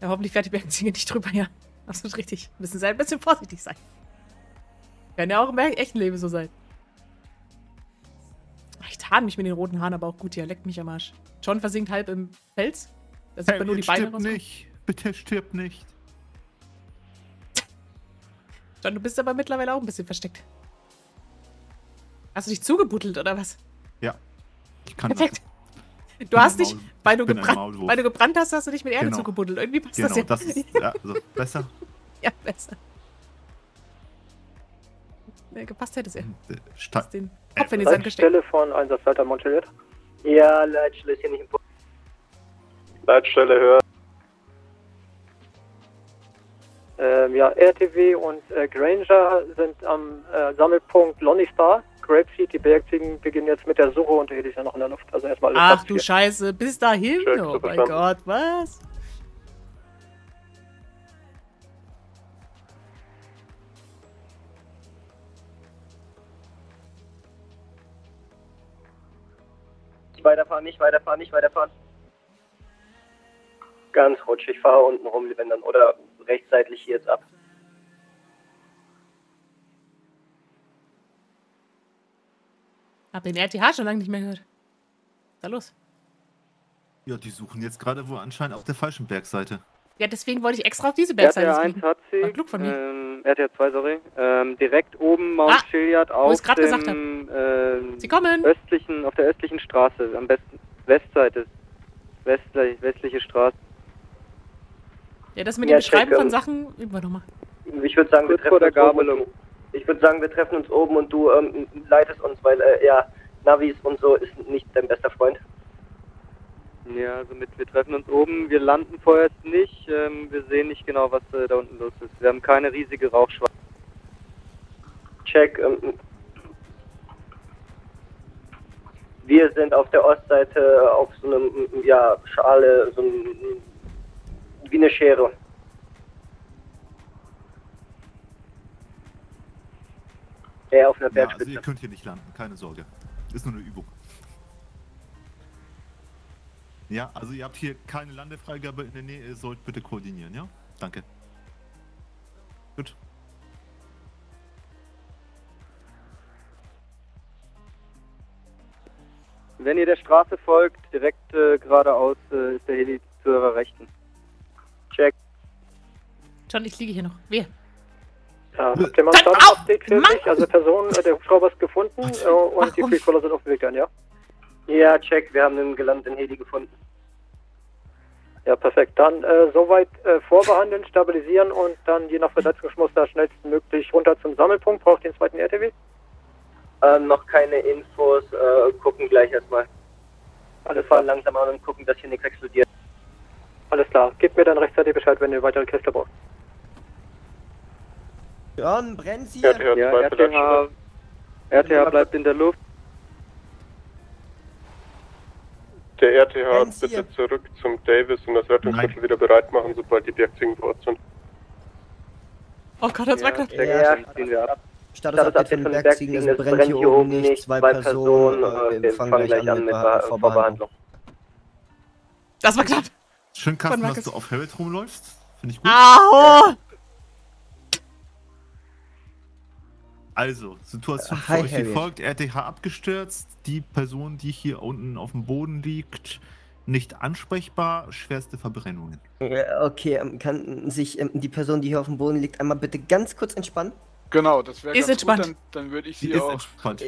Ja, hoffentlich fährt die Bergziege nicht drüber, ja. Absolut richtig. Müssen sie ein bisschen vorsichtig sein. Kann ja auch im echten Leben so sein. Ich tarn mich mit den roten Haaren aber auch gut hier. Leckt mich am Arsch. John versinkt halb im Fels. Da sieht man nur die Beine raus. Nicht. Bitte stirb nicht. John, du bist aber mittlerweile auch ein bisschen versteckt. Hast du dich zugebuddelt, oder was? Ja. Ich kann Perfekt. Du hast dich, weil du gebrannt hast, hast du dich mit Erde zugebuddelt. Irgendwie passt das ja. Das ist, ja, also besser. Ja, besser. Nee, gepasst hätte es ja. Den Kopf in den Sand gesteckt. Leitstelle von Einsatzleiter Monteliert. Ja, Leitstelle ist hier nicht im Punkt. Leitstelle höher. Ja, RTW und Granger sind am Sammelpunkt Lonnie Star. Grapeseed, die Bergziegen beginnen jetzt mit der Suche und der Heli ist ja noch in der Luft. Also erstmal alles. Ach du Scheiße, bis dahin? Oh mein Gott, was? Nicht weiterfahren, nicht weiterfahren, nicht weiterfahren. Ganz rutschig, fahre unten rum, wenn dann, oder rechtsseitlich hier jetzt ab. Hab den RTH schon lange nicht mehr gehört. Was ist da los? Ja, die suchen jetzt gerade wohl anscheinend auf der falschen Bergseite. Ja, deswegen wollte ich extra auf diese Bergseite RTH 1 hat sie. Glück von mir. RTH 2, sorry. Direkt oben Mount Chiliad auf dem Sie kommen. Auf der östlichen Straße, am besten Westseite. Westliche Straße. Ja, das mit dem Beschreiben von Sachen üben wir nochmal. Ich würde sagen, wir treffen uns oben und du leitest uns, weil Navis und so ist nicht dein bester Freund. Ja, also wir treffen uns oben, wir landen vorerst nicht, wir sehen nicht genau, was da unten los ist. Wir haben keine riesige Rauchschweiz. Check, wir sind auf der Ostseite auf so einem, Schale, wie eine Schere. Ja, auf einer Bergspitze. Also ihr könnt hier nicht landen, keine Sorge. Ist nur eine Übung. Ja, also ihr habt hier keine Landefreigabe in der Nähe, ihr sollt bitte koordinieren, ja? Danke. Gut. Wenn ihr der Straße folgt, direkt geradeaus ist der Heli zu eurer Rechten. Check. John, ich liege hier noch. Wer? Habt ihr mal ein Status-Update für sich? Also Person, der Hubschrauber ist gefunden und die Freecaller sind auf dem Weg dann, ja? Ja, check, wir haben einen gelandeten Heli gefunden. Ja, perfekt. Dann soweit vorbehandeln, stabilisieren und dann je nach Verletzungsmuster schnellstmöglich runter zum Sammelpunkt. Braucht ihr den zweiten RTW? Noch keine Infos, gucken gleich erstmal. Alle fahren langsam an und gucken, dass hier nichts explodiert. Alles klar, gebt mir dann rechtzeitig Bescheid, wenn ihr weitere Kiste braucht. John, brennt sie? Ja, RTH bleibt in der Luft. Der RTH bitte zurück zum Davis und das Rettungsmittel wieder bereit machen, sobald die Bergziegen vor Ort sind. Oh Gott, das war knapp. Ja, ziehen wir ab. Status-Update von den Bergziegen, es brennt hier oben nicht, zwei Personen, wir fangen gleich an mit Vorbehandlung. Das war knapp. Schön, Carsten, dass du auf Helmet rumläufst. Finde ich gut. Au! Also, Situation für euch wie folgt. RTH abgestürzt. Die Person, die hier unten auf dem Boden liegt, nicht ansprechbar. Schwerste Verbrennungen. Okay, kann sich die Person, die hier auf dem Boden liegt, einmal bitte ganz kurz entspannen? Genau, das wäre ganz entspannt. gut, dann würde ich sie auch... Entspannt.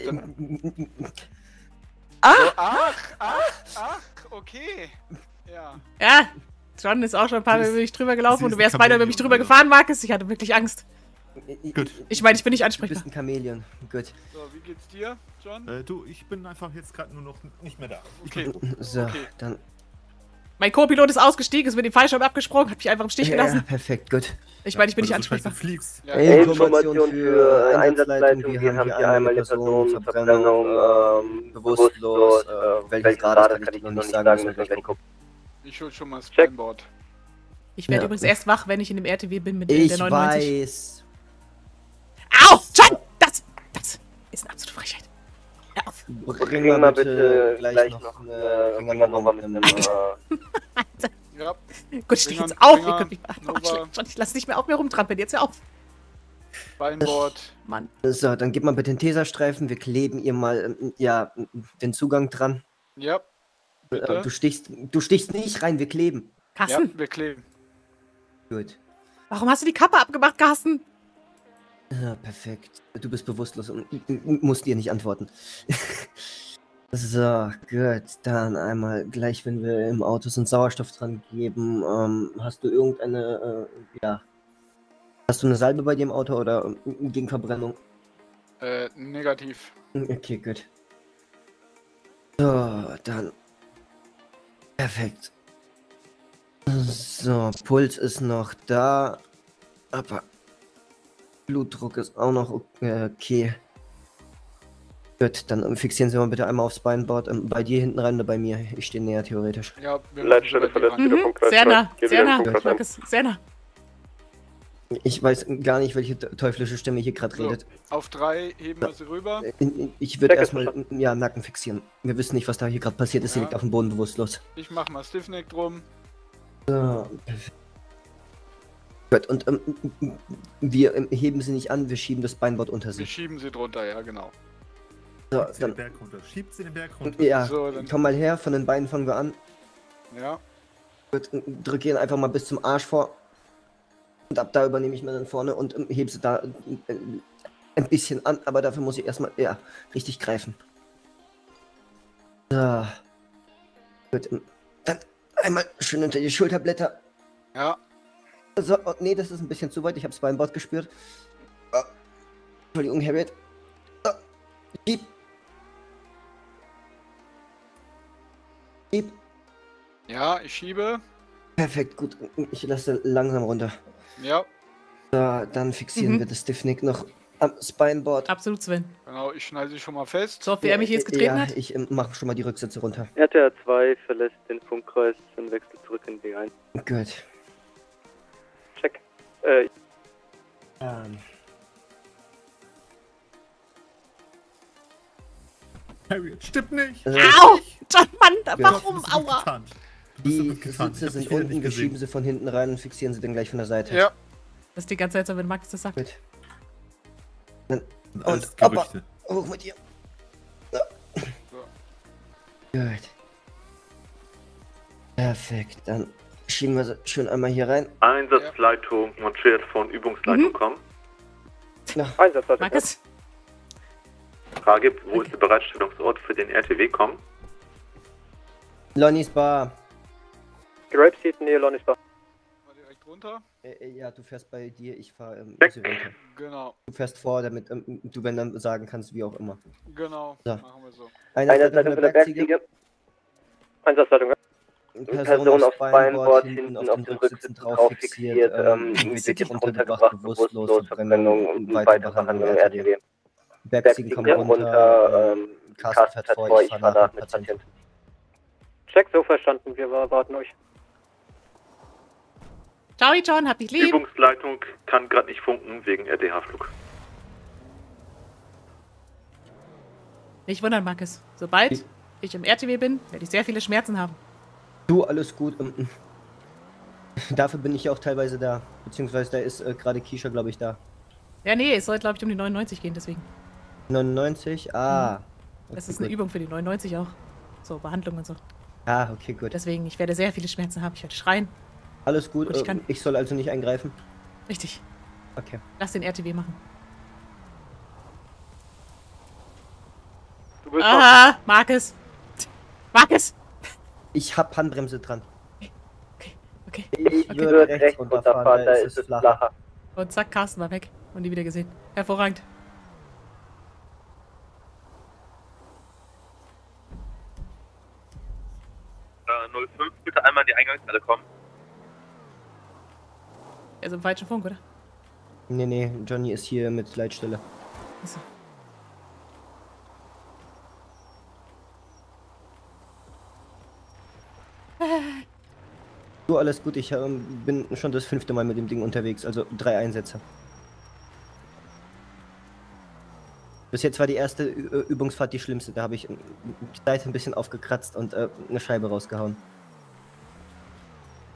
Ach, okay. Ja, John ist auch schon ein paar Mal über mich drüber gelaufen und du wärst beinahe über mich drüber gefahren, Markus. Ich hatte wirklich Angst. Gut. Ich meine, ich bin nicht Du ansprechbar. bist ein Chamäleon. Gut. So, wie geht's dir, John? Du, ich bin einfach jetzt gerade nur noch nicht mehr da. Okay. So, dann... Mein Co-Pilot ist ausgestiegen, ist mit dem Fallschirm abgesprungen, hat mich einfach im Stich gelassen. Ja, perfekt, gut. Ich meine, ich bin nicht Weil du so ansprechbar. scheiße fliegst. Ja. Information für Einsatzleitung. Wir haben hier einmal eine Person, Verbrennung, bewusstlos. Welches Grad, das kann ich noch nicht sagen, müssen wir gleich gucken. Ich hol schon mal das Spamboard. Ich werde übrigens erst wach, wenn ich in dem RTW bin mit der 99. Ich weiß. Au! John! Das ist eine absolute Frechheit. Hör auf. Bring mal bitte gleich noch eine Ringernummer mit einem... Ja. Gut, steh jetzt auf. Ihr könnt mich schon, ich lass nicht mehr auf mir rumtrampeln. Jetzt hör auf. Beinbord. Mann. So, dann gib mal bitte den Tesastreifen. Wir kleben ihr mal, ja, den Zugang dran. Ja. Bitte. Du stichst nicht rein, wir kleben. Carsten? Ja, wir kleben. Gut. Warum hast du die Kappe abgemacht, Carsten? Ja, perfekt. Du bist bewusstlos und musst dir nicht antworten. So, gut. Dann einmal gleich, wenn wir im Auto sind, Sauerstoff dran geben. Hast du irgendeine, ja. Hast du eine Salbe bei dir im Auto oder gegen Verbrennung? Negativ. Okay, gut. So, dann. Perfekt. So, Puls ist noch da. Aber Blutdruck ist auch noch okay. Gut, dann fixieren Sie mal bitte einmal aufs Beinbord. Bei dir hinten rein oder bei mir? Ich stehe näher theoretisch. Ja, Leitstelle verlässt wieder vom Kreis. Sehr nah, Markus, sehr nah. Ich weiß gar nicht, welche teuflische Stimme hier gerade redet. Auf 3 heben wir sie rüber. Ich würde erstmal, ja, Nacken fixieren. Wir wissen nicht, was da hier gerade passiert ist. Sie liegt auf dem Boden bewusstlos. Ich mach mal Stiffneck drum. So. Gut, und wir heben sie nicht an, wir schieben das Beinbord unter sie. Wir schieben sie drunter, ja, genau. So, dann den Berg runter. Schiebt sie den Berg runter. Ja, so, dann komm mal her, von den Beinen fangen wir an. Ja. Gut, drück ihn einfach mal bis zum Arsch vor. Und ab da übernehme ich mir dann vorne und hebe sie da ein bisschen an, aber dafür muss ich erstmal, ja, richtig greifen. So. Gut, dann einmal schön unter die Schulterblätter. Ja. So, oh, nee, das ist ein bisschen zu weit, ich habe das Beinbord gespürt. Oh. Entschuldigung, Harriet. Oh. Schieb. Schieb. Ja, ich schiebe. Perfekt, gut. Ich lasse langsam runter. Ja. So, dann fixieren wir das Stiffneck noch am Spineboard. Absolut, Sven. Genau, ich schneide sie schon mal fest. So, wie er mich jetzt getreten hat? Ich mache schon mal die Rücksätze runter. RTR 2 verlässt den Funkkreis und wechselt zurück in D1. Gut. Check. Harriet, stimmt nicht! Au! John, Mann, warum? Aua! Die Sitze sind unten, wir schieben sie von hinten rein und fixieren sie dann gleich von der Seite. Ja. Das ist die ganze Zeit so, wenn Max das sagt. Gut. Dann, und Gerüchte. Hoch mit dir. So. So. Gut. Perfekt, dann schieben wir sie schön einmal hier rein. Einsatzleitung montiert von Übungsleitung kommen. Einsatzleitung. Markus? Frage, wo ist der Bereitstellungsort für den RTW kommen? Lonnie's Bar. Grapeseed, Nähe Lonnie's Bar. Mal direkt runter. Ja, du fährst bei dir, ich fahre runter. Genau. Du fährst vor, damit du wenn dann sagen kannst, wie auch immer. Genau, so. machen wir so. Einsatzleitung von der Bergziege. Einsatzleitung. Person aufs Beinbord, hinten auf den Rücksitzen drauf fixiert, wird runtergebracht, bewusstlos, Verbrennung und weitere Behandlung RTW. Bergziegen kommen runter, Carsten fährt vor, ich fahre nach mit Patient. Check, so verstanden, wir warten euch. Ciao, John, hab dich lieb. Übungsleitung kann gerade nicht funken wegen RDH-Flug. Nicht wundern, Markus. Sobald ich im RTW bin, werde ich sehr viele Schmerzen haben. Du, alles gut. Dafür bin ich ja auch teilweise da. Beziehungsweise da ist gerade Keisha, glaube ich, da. Ja, nee, es soll, glaube ich, um die 99 gehen, deswegen. 99? Ah. Okay, das ist eine Übung für die 99 auch. So, Behandlung und so. Ah, okay, gut. Deswegen, ich werde sehr viele Schmerzen haben. Ich werde schreien. Alles gut, ich soll also nicht eingreifen? Richtig. Okay. Lass den RTW machen. Du bist Markus! Markus! Ich hab Handbremse dran. Okay. Ich würde rechts runterfahren, da ist es flacher. Und zack, Carsten war weg. Und nie wieder gesehen. Hervorragend. Äh, 05, bitte einmal in die Eingangshalle kommen. Er ist im falschen Funk, oder? Nee, Johnny ist hier mit Leitstelle. Achso. Du, alles gut, ich bin schon das 5. Mal mit dem Ding unterwegs, also 3 Einsätze. Bis jetzt war die erste Übungsfahrt die schlimmste, da habe ich die Seite ein bisschen aufgekratzt und eine Scheibe rausgehauen.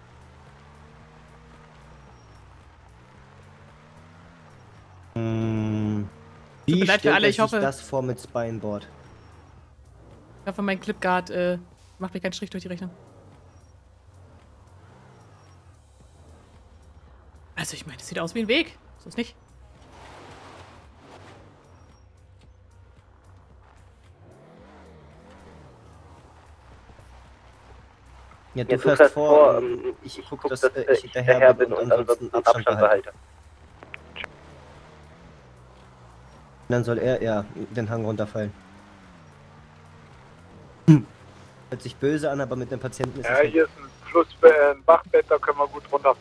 Wie stellt für alle, ich hoffe, das vor mit Spineboard? Ich hoffe, mein Clipguard macht mir keinen Strich durch die Rechnung. Also ich meine, das sieht aus wie ein Weg. So ist nicht. Ja, du fährst vor, ich guck, dass ich hinterher bin und ansonsten Abstand behalte. Dann soll er den Hang runterfallen. Hört sich böse an, aber mit dem Patienten ist es... Ja, hier ist ein ein Bachbett, da können wir gut runter.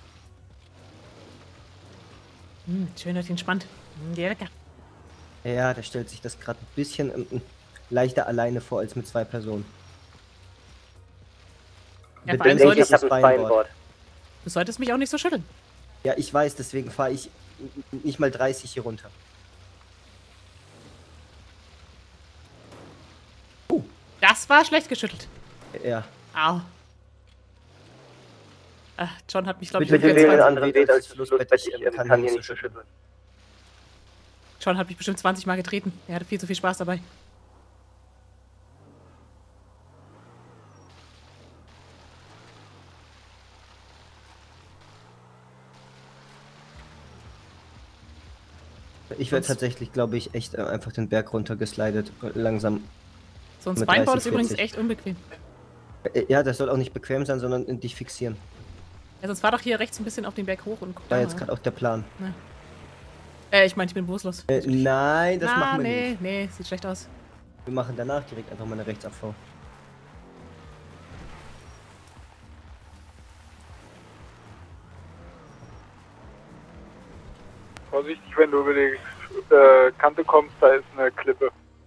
Schön und entspannt. Ja, lecker. Ja, der stellt sich das gerade ein bisschen leichter alleine vor als mit 2 Personen. Ja, vor allem ich habe ein Spineboard. Du solltest mich auch nicht so schütteln. Ja, ich weiß, deswegen fahre ich nicht mal 30 hier runter. Das war schlecht geschüttelt. Ja. Au. John hat mich, glaube ich, Bitte wählen einen anderen Weg als Flussbett. Ich kann hier nicht so schütteln. John hat mich bestimmt 20 Mal getreten. Er hatte viel zu viel Spaß dabei. Ich werde tatsächlich, glaube ich, echt einfach den Berg runter geslidet, langsam. So ein Spineboard ist übrigens echt unbequem. Ja, das soll auch nicht bequem sein, sondern dich fixieren. Ja, sonst fahr doch hier rechts ein bisschen auf den Berg hoch und guck da. War jetzt gerade auch der Plan. Ich meine, ich bin bewusstlos. Nein, das machen wir nicht. Nee, sieht schlecht aus. Wir machen danach direkt einfach mal eine Rechtsabfahr. Vorsichtig, wenn du über die Kante kommst, da ist eine Klippe.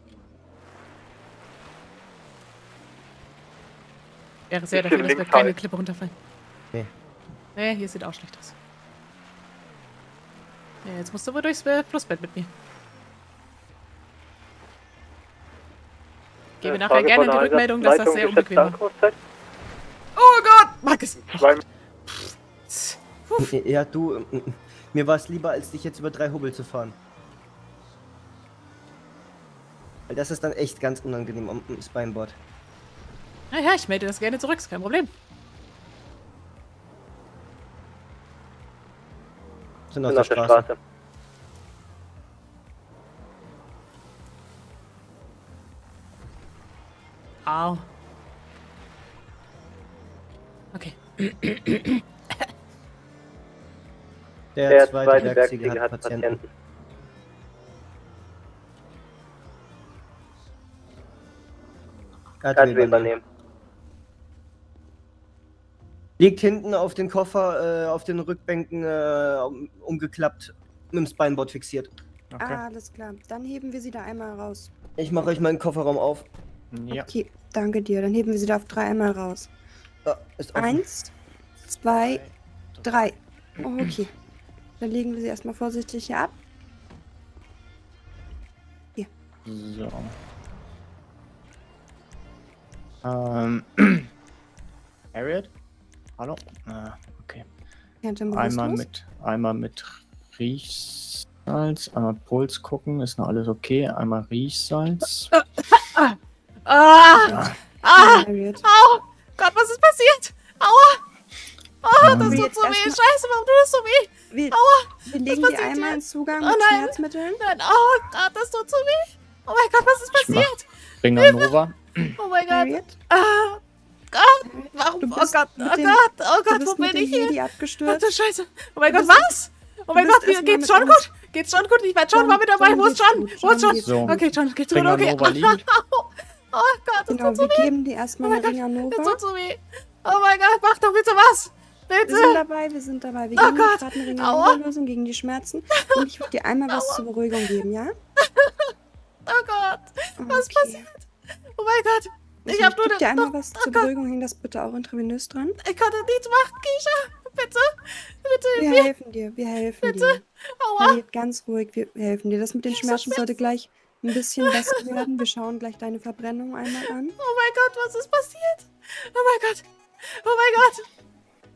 Wäre sehr dafür, dass wir keine Klippe runterfallen. Nee. Nee, hier sieht auch schlecht aus. Ja, jetzt musst du wohl durchs Flussbett mit mir. Gebe nachher gerne die Rückmeldung, dass das sehr unbequem war. Oh Gott! Markus! Ja, du, mir war es lieber, als dich jetzt über 3 Hubbel zu fahren. Weil das ist dann echt ganz unangenehm am Spineboard. Naja, ich melde das gerne zurück, ist kein Problem. Sind auf der Straße. Au. Okay. Der zweite Bergsieger hat Patienten. Hat übernehmen. Liegt hinten auf den Koffer, auf den Rückbänken umgeklappt, mit dem Spineboard fixiert. Okay. Ah, alles klar. Dann heben wir sie da einmal raus. Ich mache euch meinen Kofferraum auf. Ja. Okay, danke dir. Dann heben wir sie da auf 3 einmal raus. Ja, ist offen. 1, 2, 3. Oh, okay. Dann legen wir sie erstmal vorsichtig hier ab. Hier. So. Harriet? Hallo? Okay. Einmal mit Riechsalz, einmal Puls gucken, ist noch alles okay. Einmal Riechsalz. Au! Gott, was ist passiert? Aua! Oh, das tut so weh. Scheiße, warum tut das so weh? Aua! Wir legen die einmal in Zugang mit Schmerzmitteln. Nein, oh Gott, das tut so weh. Oh mein Gott, was ist passiert? Ringer Nova. Oh mein Gott. Gott, warum? Oh Gott, wo bin ich hier? Ach du Scheiße. Oh mein Gott, was? Oh mein Gott, geht's schon gut? Geht's schon gut? Ich war John, war mit dabei. Wo ist John? Wo ist John? So. Okay, John, geht's gut? Okay. Oh Gott, das tut so weh. Wir geben dir erstmal eine Ringer Nova. Das tut so weh. Oh mein Gott, mach doch bitte was. Bitte. Wir sind dabei. Wir geben dir gerade eine Ringer Nova-Lösung gegen die Schmerzen. Und ich würde dir einmal was zur Beruhigung geben, ja? Oh Gott, was passiert? Oh mein Gott. Ich gebe dir einmal was zur Beruhigung, häng das bitte auch intravenös dran. Ich konnte nichts machen, Keisha. Bitte. Bitte. Wir helfen dir, wir helfen dir. Bitte. Aua. Ganz ruhig, wir helfen dir. Das mit den Schmerzen sollte gleich ein bisschen besser werden. Wir schauen gleich deine Verbrennung einmal an. Oh mein Gott, was ist passiert? Oh mein Gott. Oh mein Gott.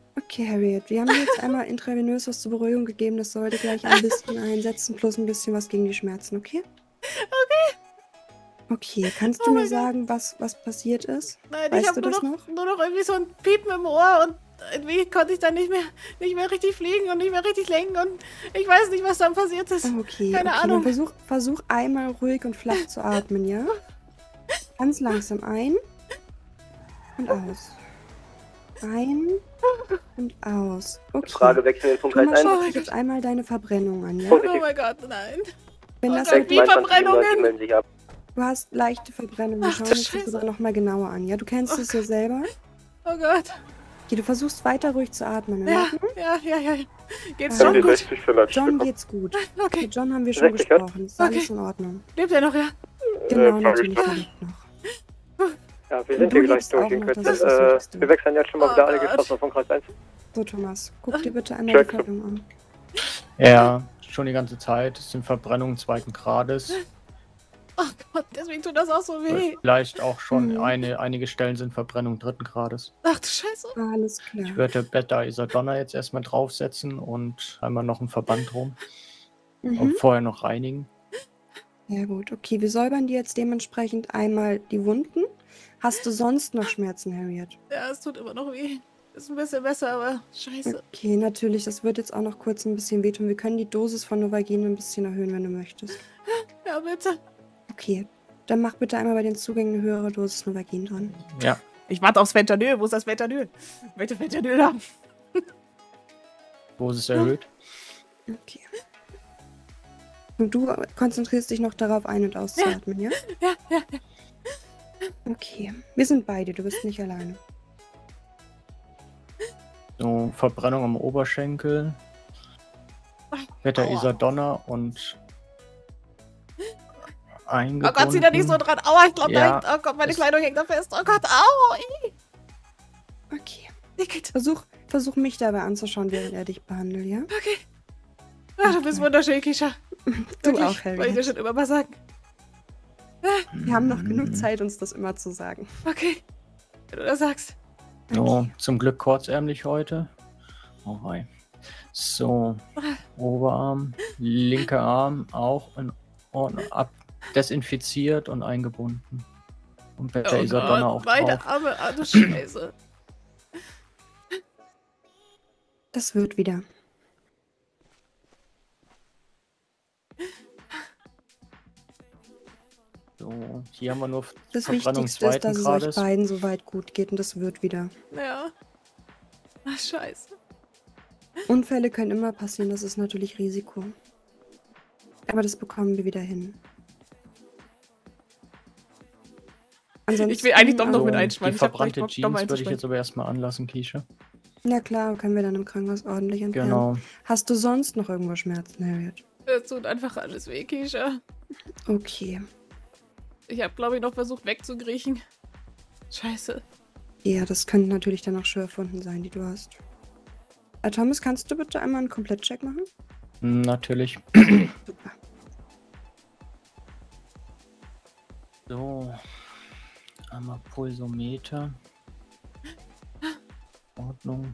Okay, Harriet, wir haben dir jetzt einmal intravenös was zur Beruhigung gegeben. Das sollte gleich ein bisschen einsetzen, plus ein bisschen was gegen die Schmerzen, okay? Okay. Okay, kannst du mir sagen, was passiert ist? Nein, weißt ich habe nur noch irgendwie so ein Piepen im Ohr und irgendwie konnte ich dann nicht mehr richtig fliegen und nicht mehr richtig lenken und ich weiß nicht, was dann passiert ist. Okay, keine Ahnung. Dann versuch einmal ruhig und flach zu atmen, ja? Ganz langsam ein und aus. Ein und aus. Okay. Frage wechseln den Punkt 1. Schau dich jetzt einmal deine Verbrennung an, ja? Oh mein Gott, nein. Wenn das wie Verbrennungen? Du hast leichte Verbrennungen. Schau uns das aber nochmal genauer an, ja? Du kennst es ja selber. Oh Gott. Okay, du versuchst weiter ruhig zu atmen, ja? Ja. Geht's John gut? John geht's gut. Okay. Mit John haben wir schon gesprochen. Ist alles in Ordnung. Lebt er noch, ja? Genau, natürlich, er lebt noch. Ja, wir sind hier gleich durch. Wir wechseln jetzt schon mal wieder alle Geschosse von Kreis 1. So, Thomas, guck dir bitte einmal die Verbrennung an. Ja, schon die ganze Zeit. Es sind Verbrennungen 2. Grades. Oh Gott, deswegen tut das auch so weh. Vielleicht auch schon einige Stellen sind Verbrennungen 3. Grades. Ach du Scheiße. Alles klar. Ich würde Beta-Isadonna jetzt erstmal draufsetzen und einmal noch einen Verband drum. Und vorher noch reinigen. Ja gut, okay, wir säubern dir jetzt dementsprechend einmal die Wunden. Hast du sonst noch Schmerzen, Harriet? Ja, es tut immer noch weh. Ist ein bisschen besser, aber scheiße. Okay, natürlich, das wird jetzt auch noch kurz ein bisschen wehtun. Wir können die Dosis von Novagin ein bisschen erhöhen, wenn du möchtest. Ja, bitte. Okay, dann mach bitte einmal bei den Zugängen eine höhere Dosis Novagin dran. Ja. Ich warte aufs Fentanyl. Wo ist das Fentanyl? Ich möchte Fentanyl haben. Dosis erhöht. Okay. Und du konzentrierst dich noch darauf, ein- und auszuatmen, ja? Ja. Okay, wir sind bei dir, du bist nicht alleine. So, Verbrennung am Oberschenkel. Beta-Isadonna und eingebunden. Oh Gott, zieh da nicht so dran. Aua, ich glaube, oh Gott, meine Kleidung hängt da fest. Oh Gott, au. Okay. Versuch mich dabei anzuschauen, während er dich behandelt, ja? Okay. Ach, du bist wunderschön, Keisha. Du auch, Harry. Wollte ich dir schon immer mal sagen. Wir haben noch genug Zeit, uns das immer zu sagen. Okay. Wenn du das sagst. So, zum Glück kurzärmlich heute. Oh wei. So, Oberarm, linker Arm auch in Ordnung, desinfiziert und eingebunden. Und Beta-Isadonna auch beide drauf. Arme, du Scheiße. Das wird wieder. So, hier haben wir nur das Verbrennung Wichtigste ist, dass es Grades. euch beiden so weit gut geht und das wird wieder. Ja. Ach, scheiße. Unfälle können immer passieren, das ist natürlich Risiko. Aber das bekommen wir wieder hin. Ansonsten, ich will eigentlich doch noch mit einschmeißen. Die verbrannte Jeans würde ich jetzt aber erstmal anlassen, Keisha. Na klar, können wir dann im Krankenhaus ordentlich entfernen. Genau. Hast du sonst noch irgendwo Schmerzen, Harriet? Es tut einfach alles weh, Keisha. Okay. Ich habe, glaube ich, noch versucht wegzukriechen. Scheiße. Ja, das könnten natürlich dann auch Schürfwunden sein, die du hast. Thomas, kannst du bitte einmal einen Komplettcheck machen? Natürlich. Super. So. Einmal Pulsometer. Ordnung.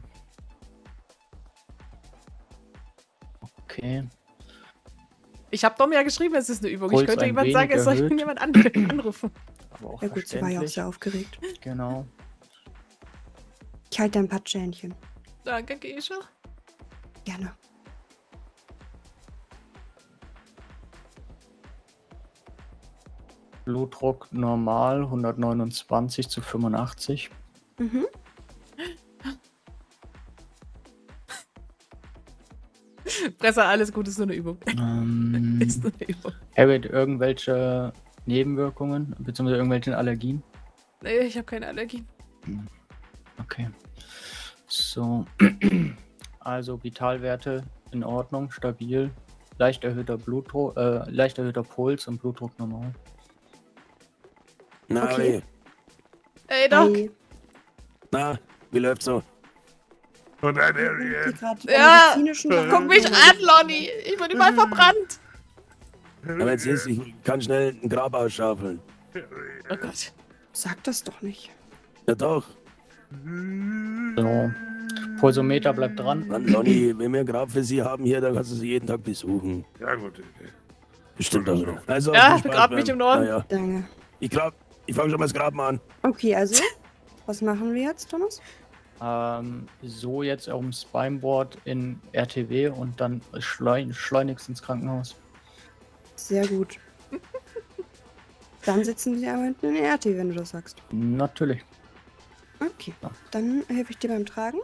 Okay. Ich habe Dom ja geschrieben, es ist eine Übung. Puls ich könnte jemand sagen, erhöht. Es soll jemand anrufen. Aber auch Ja gut, sie war ja auch sehr aufgeregt. Genau. Ich halte ein Patschähnchen. Danke, Keisha. Gerne. Blutdruck normal, 129/85. Mhm. Presse, alles gut, ist nur eine Übung. Ist nur eine Übung. Harriet, irgendwelche Nebenwirkungen, beziehungsweise irgendwelche Allergien? Nee, ich habe keine Allergien. Okay. So. Also Vitalwerte in Ordnung, stabil. Leicht erhöhter Blutdruck, leicht erhöhter Puls und Blutdruck normal. Na, Okay. Ey, Doc. Hi. Na, wie läuft's so? Und ein Harriet. Ja, guck mich an, Lonnie. Ich bin überall verbrannt. Aber jetzt ist, ich kann schnell ein Grab ausschaufeln. Oh Gott. Sag das doch nicht. Ja doch. So. Pulsometer bleibt dran. Mann, Lonnie, wenn wir Grab für Sie haben hier, dann kannst du sie jeden Tag besuchen. Ja, gut. Bestimmt also. Also, ja, begrab mich im Norden. Ja. Danke. Ich fange schon mal das Graben an. Okay, also, was machen wir jetzt, Thomas? So jetzt auf dem Spineboard in RTW und dann schleunigst ins Krankenhaus. Sehr gut. Dann sitzen wir aber hinten in der RTW, wenn du das sagst. Natürlich. Okay, dann helfe ich dir beim Tragen.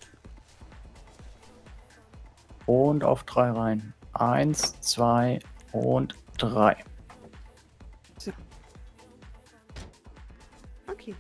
Und auf 3 rein. 1, 2 und 3. So. Okay.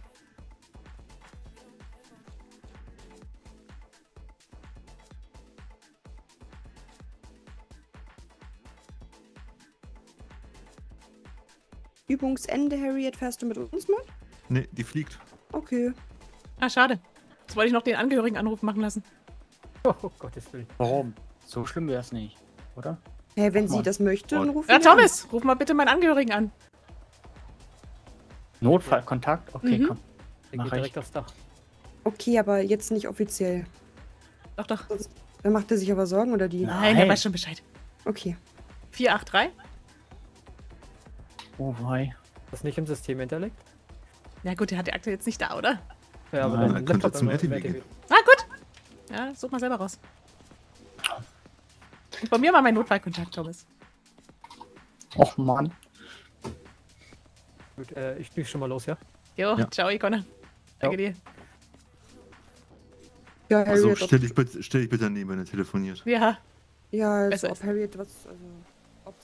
Übungsende, Harriet, fährst du mit uns mit? Ne, die fliegt. Okay. Ah, schade. Jetzt wollte ich noch den Angehörigen Anruf machen lassen. Oh, Gottes Willen. Warum? So schlimm wäre es nicht, oder? Hey, wenn sie das möchte, dann ruf Ja, ihn Thomas, ruf mal bitte meinen Angehörigen an. Notfallkontakt? Okay, komm. Der geht direkt aufs Dach. Okay, aber jetzt nicht offiziell. Doch, doch. Dann macht er sich aber Sorgen, oder die? Nein, der weiß schon Bescheid. Okay. 483? Oh wei. Das nicht im System hinterlegt? Ja gut, der hat die Akte jetzt nicht da, oder? Ja, aber Nein, dann könnte Laptop zum im RTW gehen. Ah, gut. Ja, such mal selber raus. Informier mal meinen Notfallkontakt, Thomas. Och Mann. Gut, ich düse schon mal los, ja? Jo, Ja. ciao, Icona. Danke dir. Ja, Also Harriet, stell dich bitte daneben, wenn er telefoniert. Ja. ja, also Besser ob ist. Harriet was. Also, ob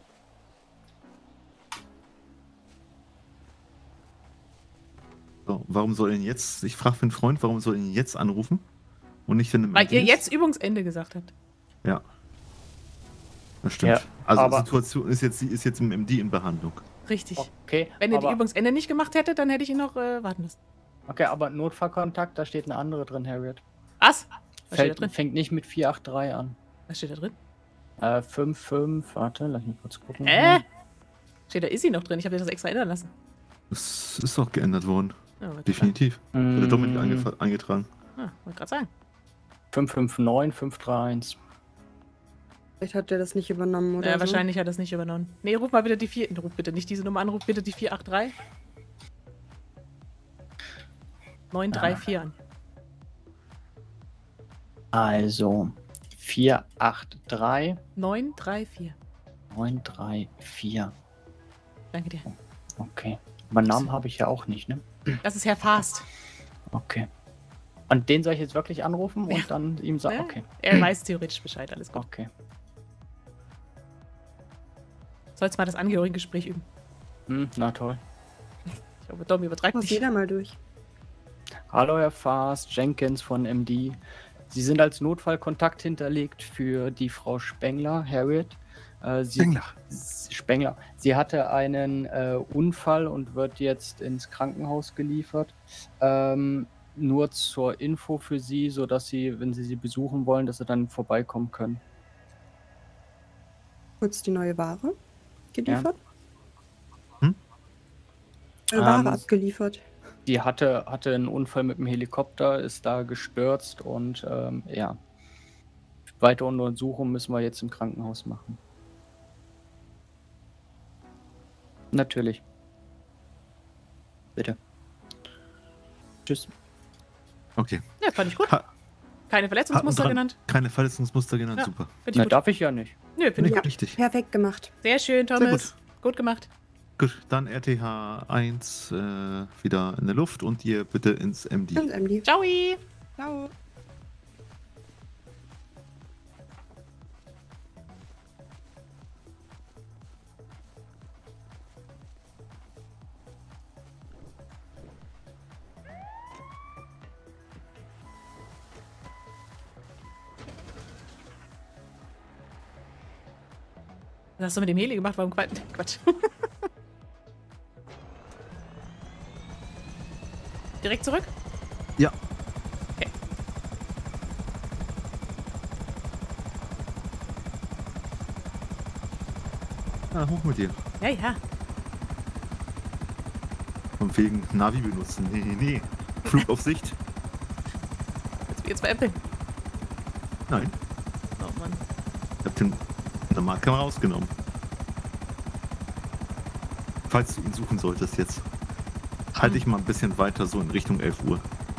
So, warum soll ihn jetzt, ich frage für einen Freund, warum soll ihn jetzt anrufen? Und nicht wenn Weil ihr jetzt Übungsende gesagt habt. Ja. Das stimmt. Ja, also aber- die Situation ist jetzt im MD in Behandlung. Richtig. Okay, Wenn ihr die aber, Übungsende nicht gemacht hättet, dann hätte ich ihn noch warten müssen. okay, aber Notfallkontakt, da steht eine andere drin, Harriet. Was? Was steht da drin? Fängt nicht mit 483 an. Was steht da drin? 55, warte, lass mich kurz gucken. Steht da Izzy noch drin? Ich habe dir das extra ändern lassen. Das ist auch geändert worden. Ja, wollte Definitiv. Wurde Dominik eingetragen. wollte gerade sagen. 559, 531. vielleicht hat der das nicht übernommen, oder? Ja, so. wahrscheinlich hat er es nicht übernommen. Nee, ruf mal bitte die 4. Ruf bitte nicht diese Nummer an, ruf bitte die 483. 934 an. Also 483 934. 934. Danke dir. Okay. Aber Namen habe ich ja auch nicht, ne? Das ist Herr Fast. Okay. Und den soll ich jetzt wirklich anrufen und dann ihm sagen, Ja, okay. Er weiß theoretisch Bescheid, alles gut. Okay. Sollst mal das Angehörigengespräch üben. Na toll. Ich glaube, Dom übertreibt Muss nicht. jeder mal durch. Hallo Herr Fast, Jenkins von MD. Sie sind als Notfallkontakt hinterlegt für die Frau Spengler, Harriet. Spengler. Sie hatte einen Unfall und wird jetzt ins Krankenhaus geliefert. Nur zur Info für Sie, sodass Sie, wenn Sie besuchen wollen, dass Sie dann vorbeikommen können. Kurz die neue Ware geliefert. Hm? Ware abgeliefert. Die hatte einen Unfall mit dem Helikopter, ist da gestürzt und ja. Weitere Untersuchungen müssen wir jetzt im Krankenhaus machen. Natürlich. Bitte. Tschüss. Okay. Ja, fand ich gut. Keine Verletzungsmuster genannt. Keine Verletzungsmuster genannt, Ja. super. Find ich gut. Darf ich ja nicht. Nö, finde ich gut. Richtig. Perfekt gemacht. Sehr schön, Thomas. Gut gemacht. Gut, dann RTH 1 wieder in der Luft und ihr bitte ins MD. Ins MD. Ciao. Ciao. Was hast du mit dem Heli gemacht? Warum Quatsch? Direkt zurück? Ja. Okay. Ah, hoch mit dir. Ja, ja. Von wegen Navi benutzen. Nee. Flug auf Sicht. Jetzt jetzt veräppeln? Nein. Oh Mann. Ich hab den Normalkamera rausgenommen. Falls du ihn suchen solltest jetzt, halte ich mal ein bisschen weiter so in Richtung 11 Uhr.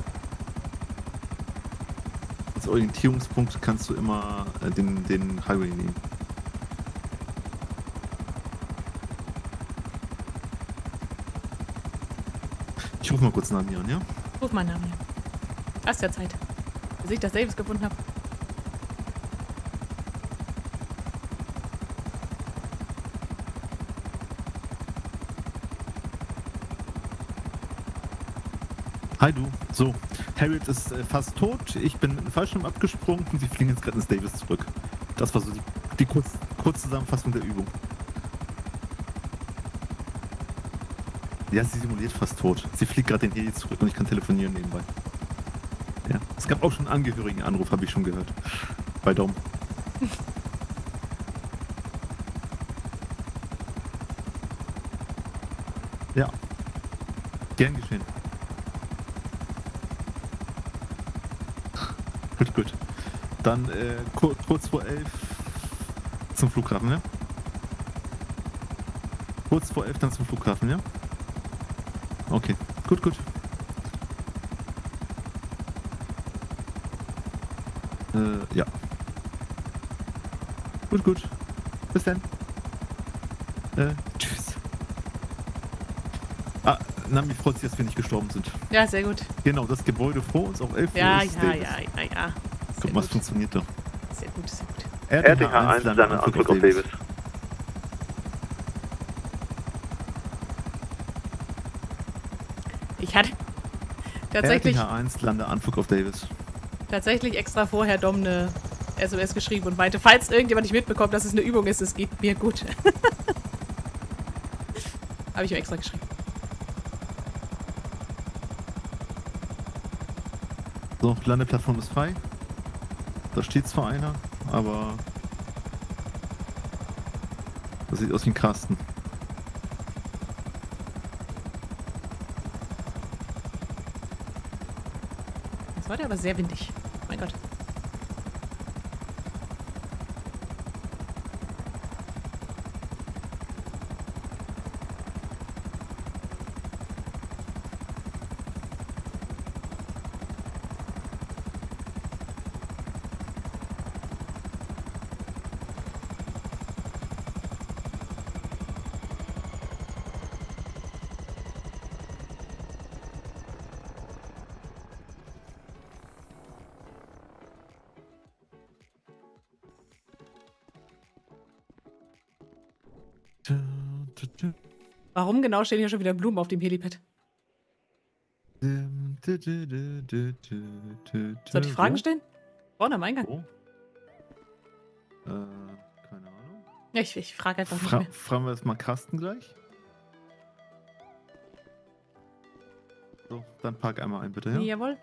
Als Orientierungspunkt kannst du immer den Highway nehmen. Ich rufe mal kurz Nami an, ja? Ruf mal Nami an. Hast ja Zeit. Bis ich das Davis gefunden habe. Hi du. So, Harriet ist fast tot. Ich bin mit dem Fallschirm abgesprungen und sie fliegen jetzt gerade ins Davis zurück. Das war so die Kurzzusammenfassung der Übung. Ja, sie simuliert fast tot. Sie fliegt gerade den Heli zurück und ich kann telefonieren nebenbei. Ja, es gab auch schon einen Angehörigenanruf, habe ich schon gehört. Bei Dom. Ja. Gern geschehen. Gut. Dann kurz vor 11 zum Flughafen, ja? Kurz vor 11 dann zum Flughafen, ja? Okay, gut. Ja. Gut. Bis dann. Tschüss. Nami freut sich, dass wir nicht gestorben sind. Ja, sehr gut. Genau, das Gebäude vor uns auf 11 Uhr Ja. Guck mal, es funktioniert doch. Sehr gut. RTH 1, seine Antwort auf Davis. Ich hatte tatsächlich... RTH 1, Landeanflug auf Davis. Tatsächlich extra vorher Dom eine SMS geschrieben und meinte, falls irgendjemand nicht mitbekommt, dass es eine Übung ist, es geht mir gut. Habe ich ihm extra geschrieben. So, Landeplattform ist frei. Da steht zwar einer, aber das sieht aus wie ein Kasten. Das war der aber sehr windig. Mein Gott. Warum genau stehen hier schon wieder Blumen auf dem Helipad? Soll ich Fragen stellen? Vorne am Eingang. Oh. Keine Ahnung. Ja, ich frage einfach nicht mehr. Fragen wir jetzt mal Carsten gleich. So, dann park einmal ein, bitte, ja? Jawohl.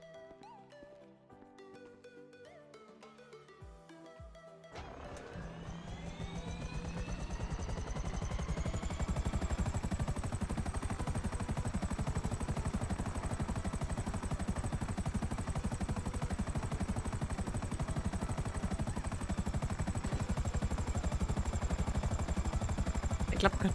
Klappen können.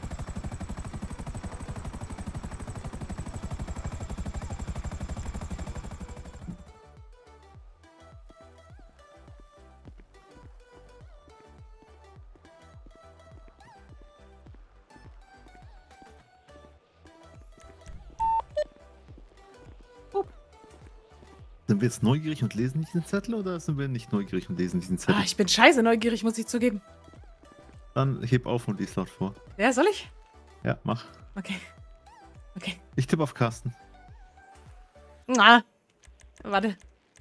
Sind wir jetzt neugierig und lesen diesen Zettel oder sind wir nicht neugierig und lesen diesen Zettel? Ich bin scheiße neugierig, muss ich zugeben. Dann heb auf und lies laut vor. Ja, soll ich? Ja, mach. Okay. Ich tippe auf Carsten. Warte.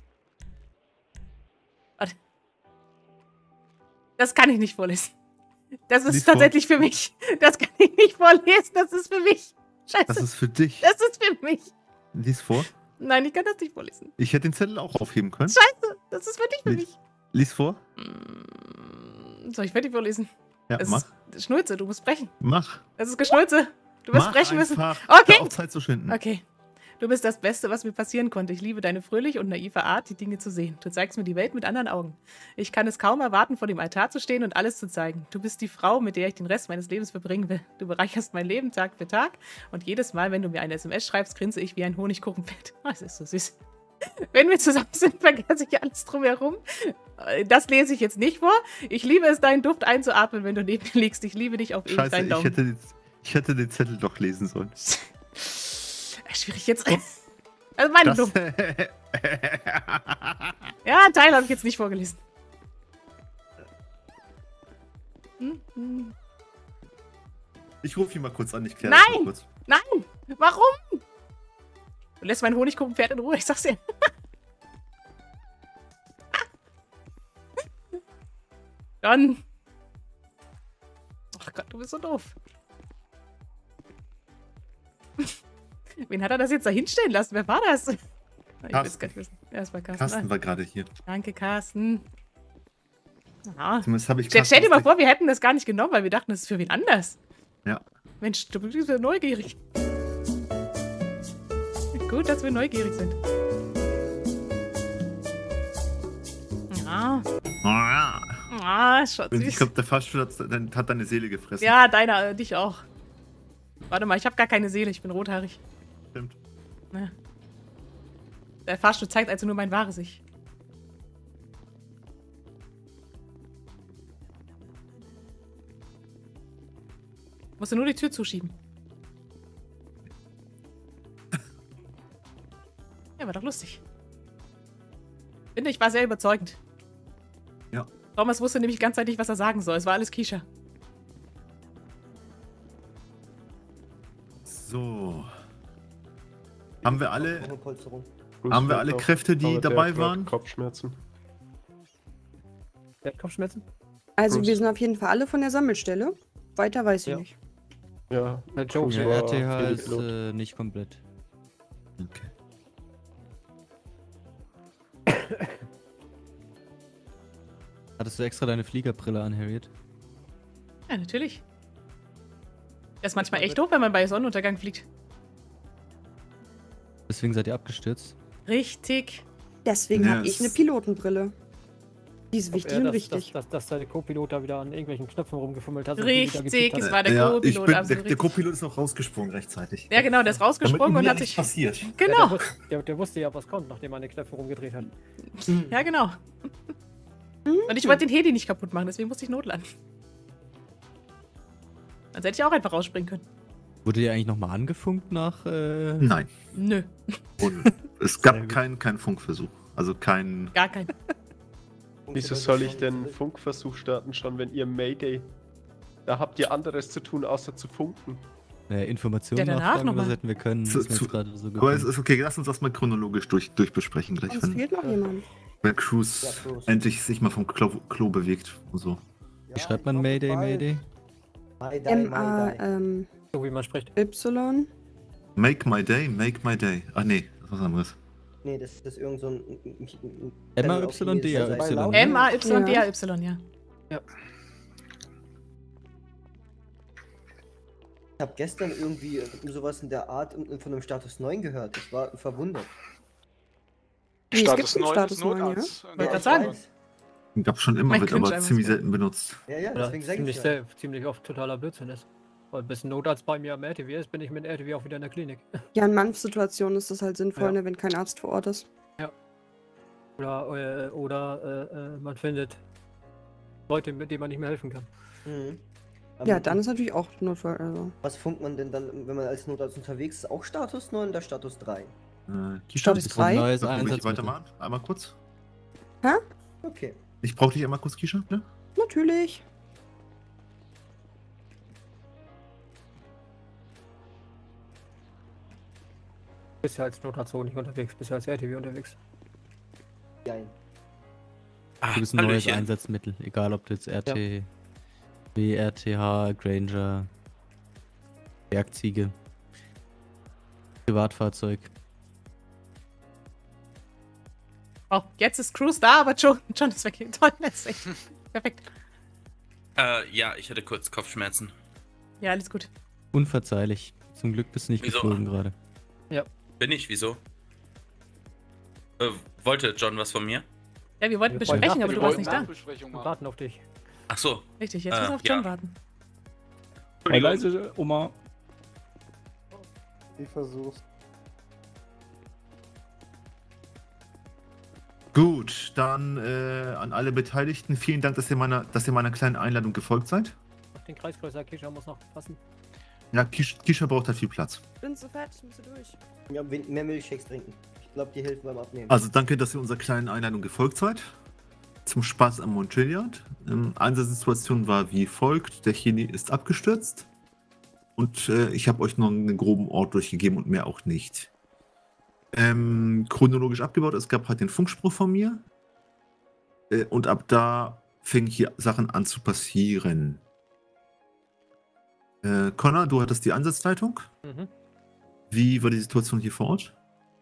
Das kann ich nicht vorlesen. Das ist tatsächlich für mich. Das kann ich nicht vorlesen. Das ist für mich. Scheiße. Das ist für dich. Das ist für mich. Lies vor. Nein, ich kann das nicht vorlesen. Ich hätte den Zettel auch aufheben können. Scheiße. Das ist wirklich für mich. Lies vor. Soll ich fertig vorlesen? Ja, es mach. Ist Schnulze, du musst brechen. Mach. Es ist Geschnulze. Du wirst brechen müssen. Okay. Hör auf, Zeit zu schinden. Okay. Du bist das Beste, was mir passieren konnte. Ich liebe deine fröhliche und naive Art, die Dinge zu sehen. Du zeigst mir die Welt mit anderen Augen. Ich kann es kaum erwarten, vor dem Altar zu stehen und alles zu zeigen. Du bist die Frau, mit der ich den Rest meines Lebens verbringen will. Du bereicherst mein Leben Tag für Tag und jedes Mal, wenn du mir eine SMS schreibst, grinse ich wie ein Honigkuchenpferd. Das ist so süß. Wenn wir zusammen sind, vergesse ich alles drumherum. Das lese ich jetzt nicht vor. Ich liebe es, deinen Duft einzuatmen, wenn du neben mir liegst. Ich liebe dich auf ewig, deinen Daumen. Ich hätte den Zettel doch lesen sollen. Schwierig jetzt. Also meine Duft. Ja, einen Teil habe ich jetzt nicht vorgelesen. Ich rufe ihn mal kurz an, ich kläre das mal kurz. Nein! Warum? Du lässt mein Honigkuchenpferd in Ruhe, ich sag's dir. John. Ach Gott, du bist so doof. Wen hat er das jetzt da hinstellen lassen? Wer war das? Ich will es gar nicht wissen. Ja, es war Carsten. Carsten war gerade hier. Danke, Carsten. Ja. Zumindest habe ich Stell dir mal vor, wir hätten das gar nicht genommen, weil wir dachten, das ist für wen anders. Ja. Mensch, du bist so neugierig. Gut, dass wir neugierig sind. Ja. Ah, schon süß. Ich glaube, der Fahrstuhl hat deine Seele gefressen. Ja, dich auch. Warte mal, ich habe gar keine Seele, ich bin rothaarig. Stimmt. Ja. Der Fahrstuhl zeigt also nur mein wahres Ich. Musst du nur die Tür zuschieben. Ja, war doch lustig. Finde ich, war sehr überzeugend. Ja. Thomas wusste nämlich ganz nicht, was er sagen soll. Es war alles Keisha. So. Haben wir alle Kräfte, die dabei waren? Kopfschmerzen. Der hat Kopfschmerzen? Also wir sind auf jeden Fall alle von der Sammelstelle. Weiter weiß ich nicht. Ja, der RTH ist nicht komplett. Okay. Hattest du extra deine Fliegerbrille an, Harriet? Ja, natürlich. Das ist manchmal echt doof, wenn man bei Sonnenuntergang fliegt. Deswegen seid ihr abgestürzt? Richtig. Deswegen habe ich eine Pilotenbrille. Die ist wichtig und richtig. Dass der Co-Pilot da wieder an irgendwelchen Knöpfen rumgefummelt hat. Richtig, es war der Co-Pilot. Der Co-Pilot ist noch rausgesprungen rechtzeitig. Ja, genau, der ist rausgesprungen und hat sich... passiert. Genau. Ja, der wusste ja, was kommt, nachdem er an den Knöpfen rumgedreht hat. Ja, genau. Und ich wollte den Heli nicht kaputt machen, deswegen musste ich notlanden. Dann hätte ich auch einfach rausspringen können. Wurde ihr eigentlich nochmal angefunkt nach... Nein. Nö. Und es gab keinen Funkversuch. Also kein... Gar keinen. Wieso soll ich denn Funkversuch starten schon, wenn ihr Mayday... Da habt ihr anderes zu tun, außer zu funken. Informationen nachfragen, das hätten wir können. Aber es ist okay, lass uns das mal chronologisch durchbesprechen gleich. Es fehlt noch jemand. Wenn Cruz endlich sich mal vom Klo bewegt und so. Wie schreibt man Mayday, Mayday? M-A, so wie man spricht. Y. Make my day, make my day. Ach nee, das ist was anderes. Nee, das ist irgend so ein... M-A-Y-D-A-Y. M-A-Y-D-A-Y, ja. Ja. Ich habe gestern irgendwie sowas in der Art von einem Status 9 gehört. Ich war verwundert. Status 9 ist Notarzt. Ja, wollte sagen. Gab schon immer, wird aber ziemlich selten benutzt. Ja, deswegen sage ich ja. Ziemlich oft totaler Blödsinn ist. Weil bis ein Notarzt bei mir am RTW ist, bin ich mit dem RTW auch wieder in der Klinik. Ja, in manchen Situationen ist das halt sinnvoll, ne, wenn kein Arzt vor Ort ist. Ja. Oder man findet Leute, mit denen man nicht mehr helfen kann. Mhm. Ja, dann ist natürlich auch Notfall. Also. Was funkt man denn dann, wenn man als Notarzt unterwegs ist? Auch Status 9 oder Status 3? Status 3? Neues Weitermachen? Einmal kurz? Hä? Okay. Ich brauche dich einmal kurz, Keisha, ne? Natürlich. Bist ja als Notarzt nicht unterwegs, bist ja als RTW unterwegs. Geil. Du bist ein neues Einsatzmittel, egal ob du jetzt RTW, RTH, Granger, Bergziege, Privatfahrzeug. Oh, jetzt ist Cruz da, aber John ist weg. Toll, letztlich. Perfekt. Ja, ich hatte kurz Kopfschmerzen. Ja, alles gut. Unverzeihlich. Zum Glück bist du nicht geflogen gerade. Ja. Bin ich, wieso? Wollte John was von mir? Ja, wir wollten besprechen, aber du warst nicht da. Wir warten auf dich. Ach so. Richtig, jetzt müssen wir auf John warten. Hey, leise, Oma. Ich versuch's. Gut, dann an alle Beteiligten, vielen Dank, dass ihr meiner kleinen Einladung gefolgt seid. Auf den Kreisgrößer Kisha muss noch passen. Ja, Kisha braucht halt viel Platz. Bin so fertig, musst du durch. Ja, mehr Milchshakes trinken. Ich glaube, die helfen beim Abnehmen. Also danke, dass ihr unserer kleinen Einladung gefolgt seid. Zum Spaß am Montchiliad. Einsatzsituation war wie folgt. Der Heli ist abgestürzt. Und ich habe euch noch einen groben Ort durchgegeben und mehr auch nicht. Chronologisch abgebaut, es gab halt den Funkspruch von mir. Und ab da fingen hier Sachen an zu passieren. Connor, du hattest die Einsatzleitung. Mhm. Wie war die Situation hier vor Ort?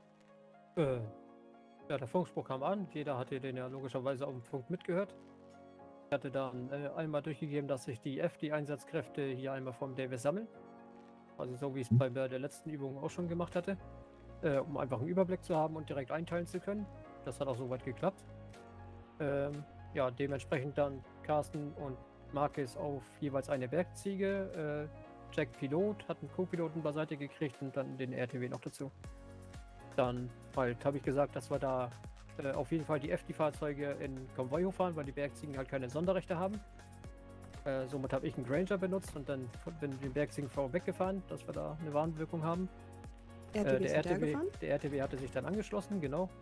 Ja, der Funkspruch kam an. Jeder hatte den ja logischerweise auf dem Funk mitgehört. Ich hatte dann einmal durchgegeben, dass sich die FD-Einsatzkräfte hier einmal vom Davis sammeln. Also so wie ich es bei der letzten Übung auch schon gemacht hatte. Um einfach einen Überblick zu haben und direkt einteilen zu können. Das hat auch soweit geklappt. Ja, dementsprechend dann Carsten und Marcus auf jeweils eine Bergziege. Jack Pilot hat einen Co-Piloten beiseite gekriegt und dann den RTW noch dazu. Dann halt habe ich gesagt, dass wir da auf jeden Fall die FD-Fahrzeuge in Konvoi hochfahren, weil die Bergziegen halt keine Sonderrechte haben. Somit habe ich einen Granger benutzt und dann bin ich den Bergziegen weggefahren, dass wir da eine Warnwirkung haben. Der RTW hatte sich dann angeschlossen, genau.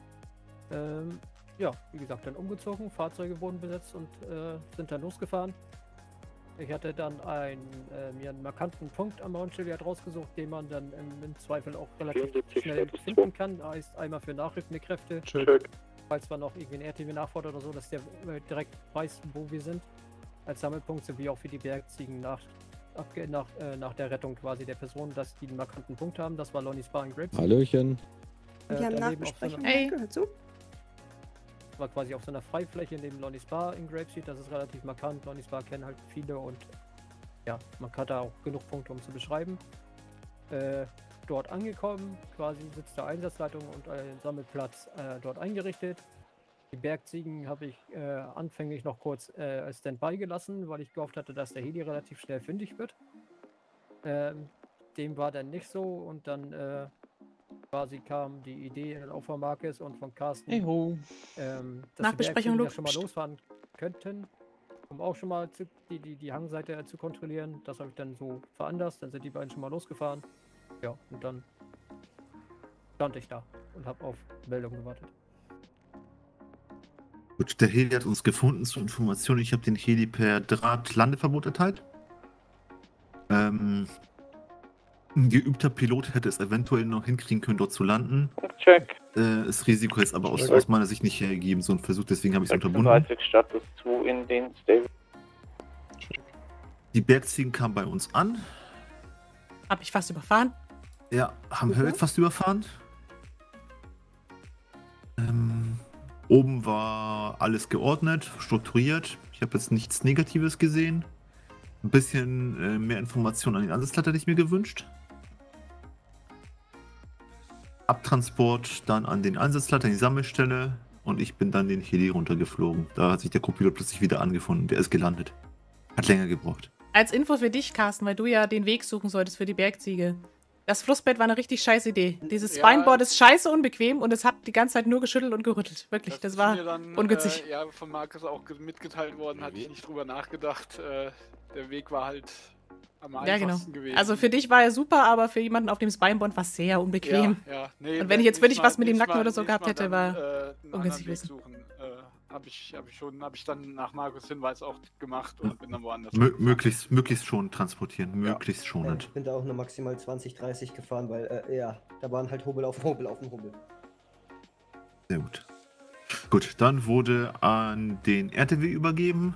Ja, wie gesagt, dann umgezogen, Fahrzeuge wurden besetzt und sind dann losgefahren. Ich hatte dann mir einen markanten Punkt am Montchiliad rausgesucht, den man dann im Zweifel auch relativ schnell finden kann. Heißt einmal für nachrückende Kräfte, falls man noch irgendwie ein RTW nachfordert oder so, dass der direkt weiß, wo wir sind, als Sammelpunkt, sowie auch für die Bergziegen nach der Rettung quasi der Person, dass die einen markanten Punkt haben. Das war Lonnie's Bar in Grapeseed. Hallöchen. Wir haben Nachbesprechung. Gehört zu. War quasi auf so einer Freifläche neben Lonnie's Bar in Grapeseed. Das ist relativ markant. Lonnie's Bar kennen halt viele und ja, man hat da auch genug Punkte, um zu beschreiben. Dort angekommen, quasi sitzt der Einsatzleitung und ein Sammelplatz dort eingerichtet. Die Bergziegen habe ich anfänglich noch kurz als Standby gelassen, weil ich gehofft hatte, dass der Heli relativ schnell fündig wird. Dem war dann nicht so und dann quasi kam die Idee auch von Marcus und von Carsten, dass die Bergziegen schon mal losfahren könnten, um auch schon mal die Hangseite zu kontrollieren. Das habe ich dann so veranlasst, dann sind die beiden schon mal losgefahren. Ja, und dann stand ich da und habe auf Meldung gewartet. Gut, der Heli hat uns gefunden zur Information. Ich habe den Heli per Draht Landeverbot erteilt. Ein geübter Pilot hätte es eventuell noch hinkriegen können, dort zu landen. Check. Das Risiko ist aber aus meiner Sicht nicht hergegeben, so ein Versuch, deswegen habe ich es unterbunden. Status 2 in den Stable. Die Bergziegen kamen bei uns an. Hab ich fast überfahren? Ja, haben Hurrick fast überfahren. Oben war alles geordnet, strukturiert. Ich habe jetzt nichts Negatives gesehen. Ein bisschen mehr Informationen an den Einsatzleiter hätte ich mir gewünscht. Abtransport dann an den Einsatzleiter in die Sammelstelle und ich bin dann den Heli runtergeflogen. Da hat sich der Co-Pilot plötzlich wieder angefunden. Der ist gelandet. Hat länger gebraucht. Als Info für dich, Carsten, weil du ja den Weg suchen solltest für die Bergziege. Das Flussbett war eine richtig scheiß Idee. Dieses Spineboard ist scheiße unbequem und es hat die ganze Zeit nur geschüttelt und gerüttelt. Wirklich, das war dann, ungünstig. Ja, von Marcus auch mitgeteilt worden, hatte ich nicht drüber nachgedacht. Der Weg war halt am einfachsten gewesen. Also für dich war er super, aber für jemanden auf dem Spineboard war es sehr unbequem. Ja. Nee, und wenn ich jetzt wirklich was mit dem Nacken oder so gehabt hätte, war ungünstig gewesen. Habe ich dann nach Markus' Hinweis auch gemacht und bin dann woanders. Möglichst schon transportieren, möglichst schonend. Ich bin da auch nur maximal 20, 30 gefahren, weil, da waren halt Hobel auf Hobel auf dem Hobel. Sehr gut. Gut, dann wurde an den RTW übergeben.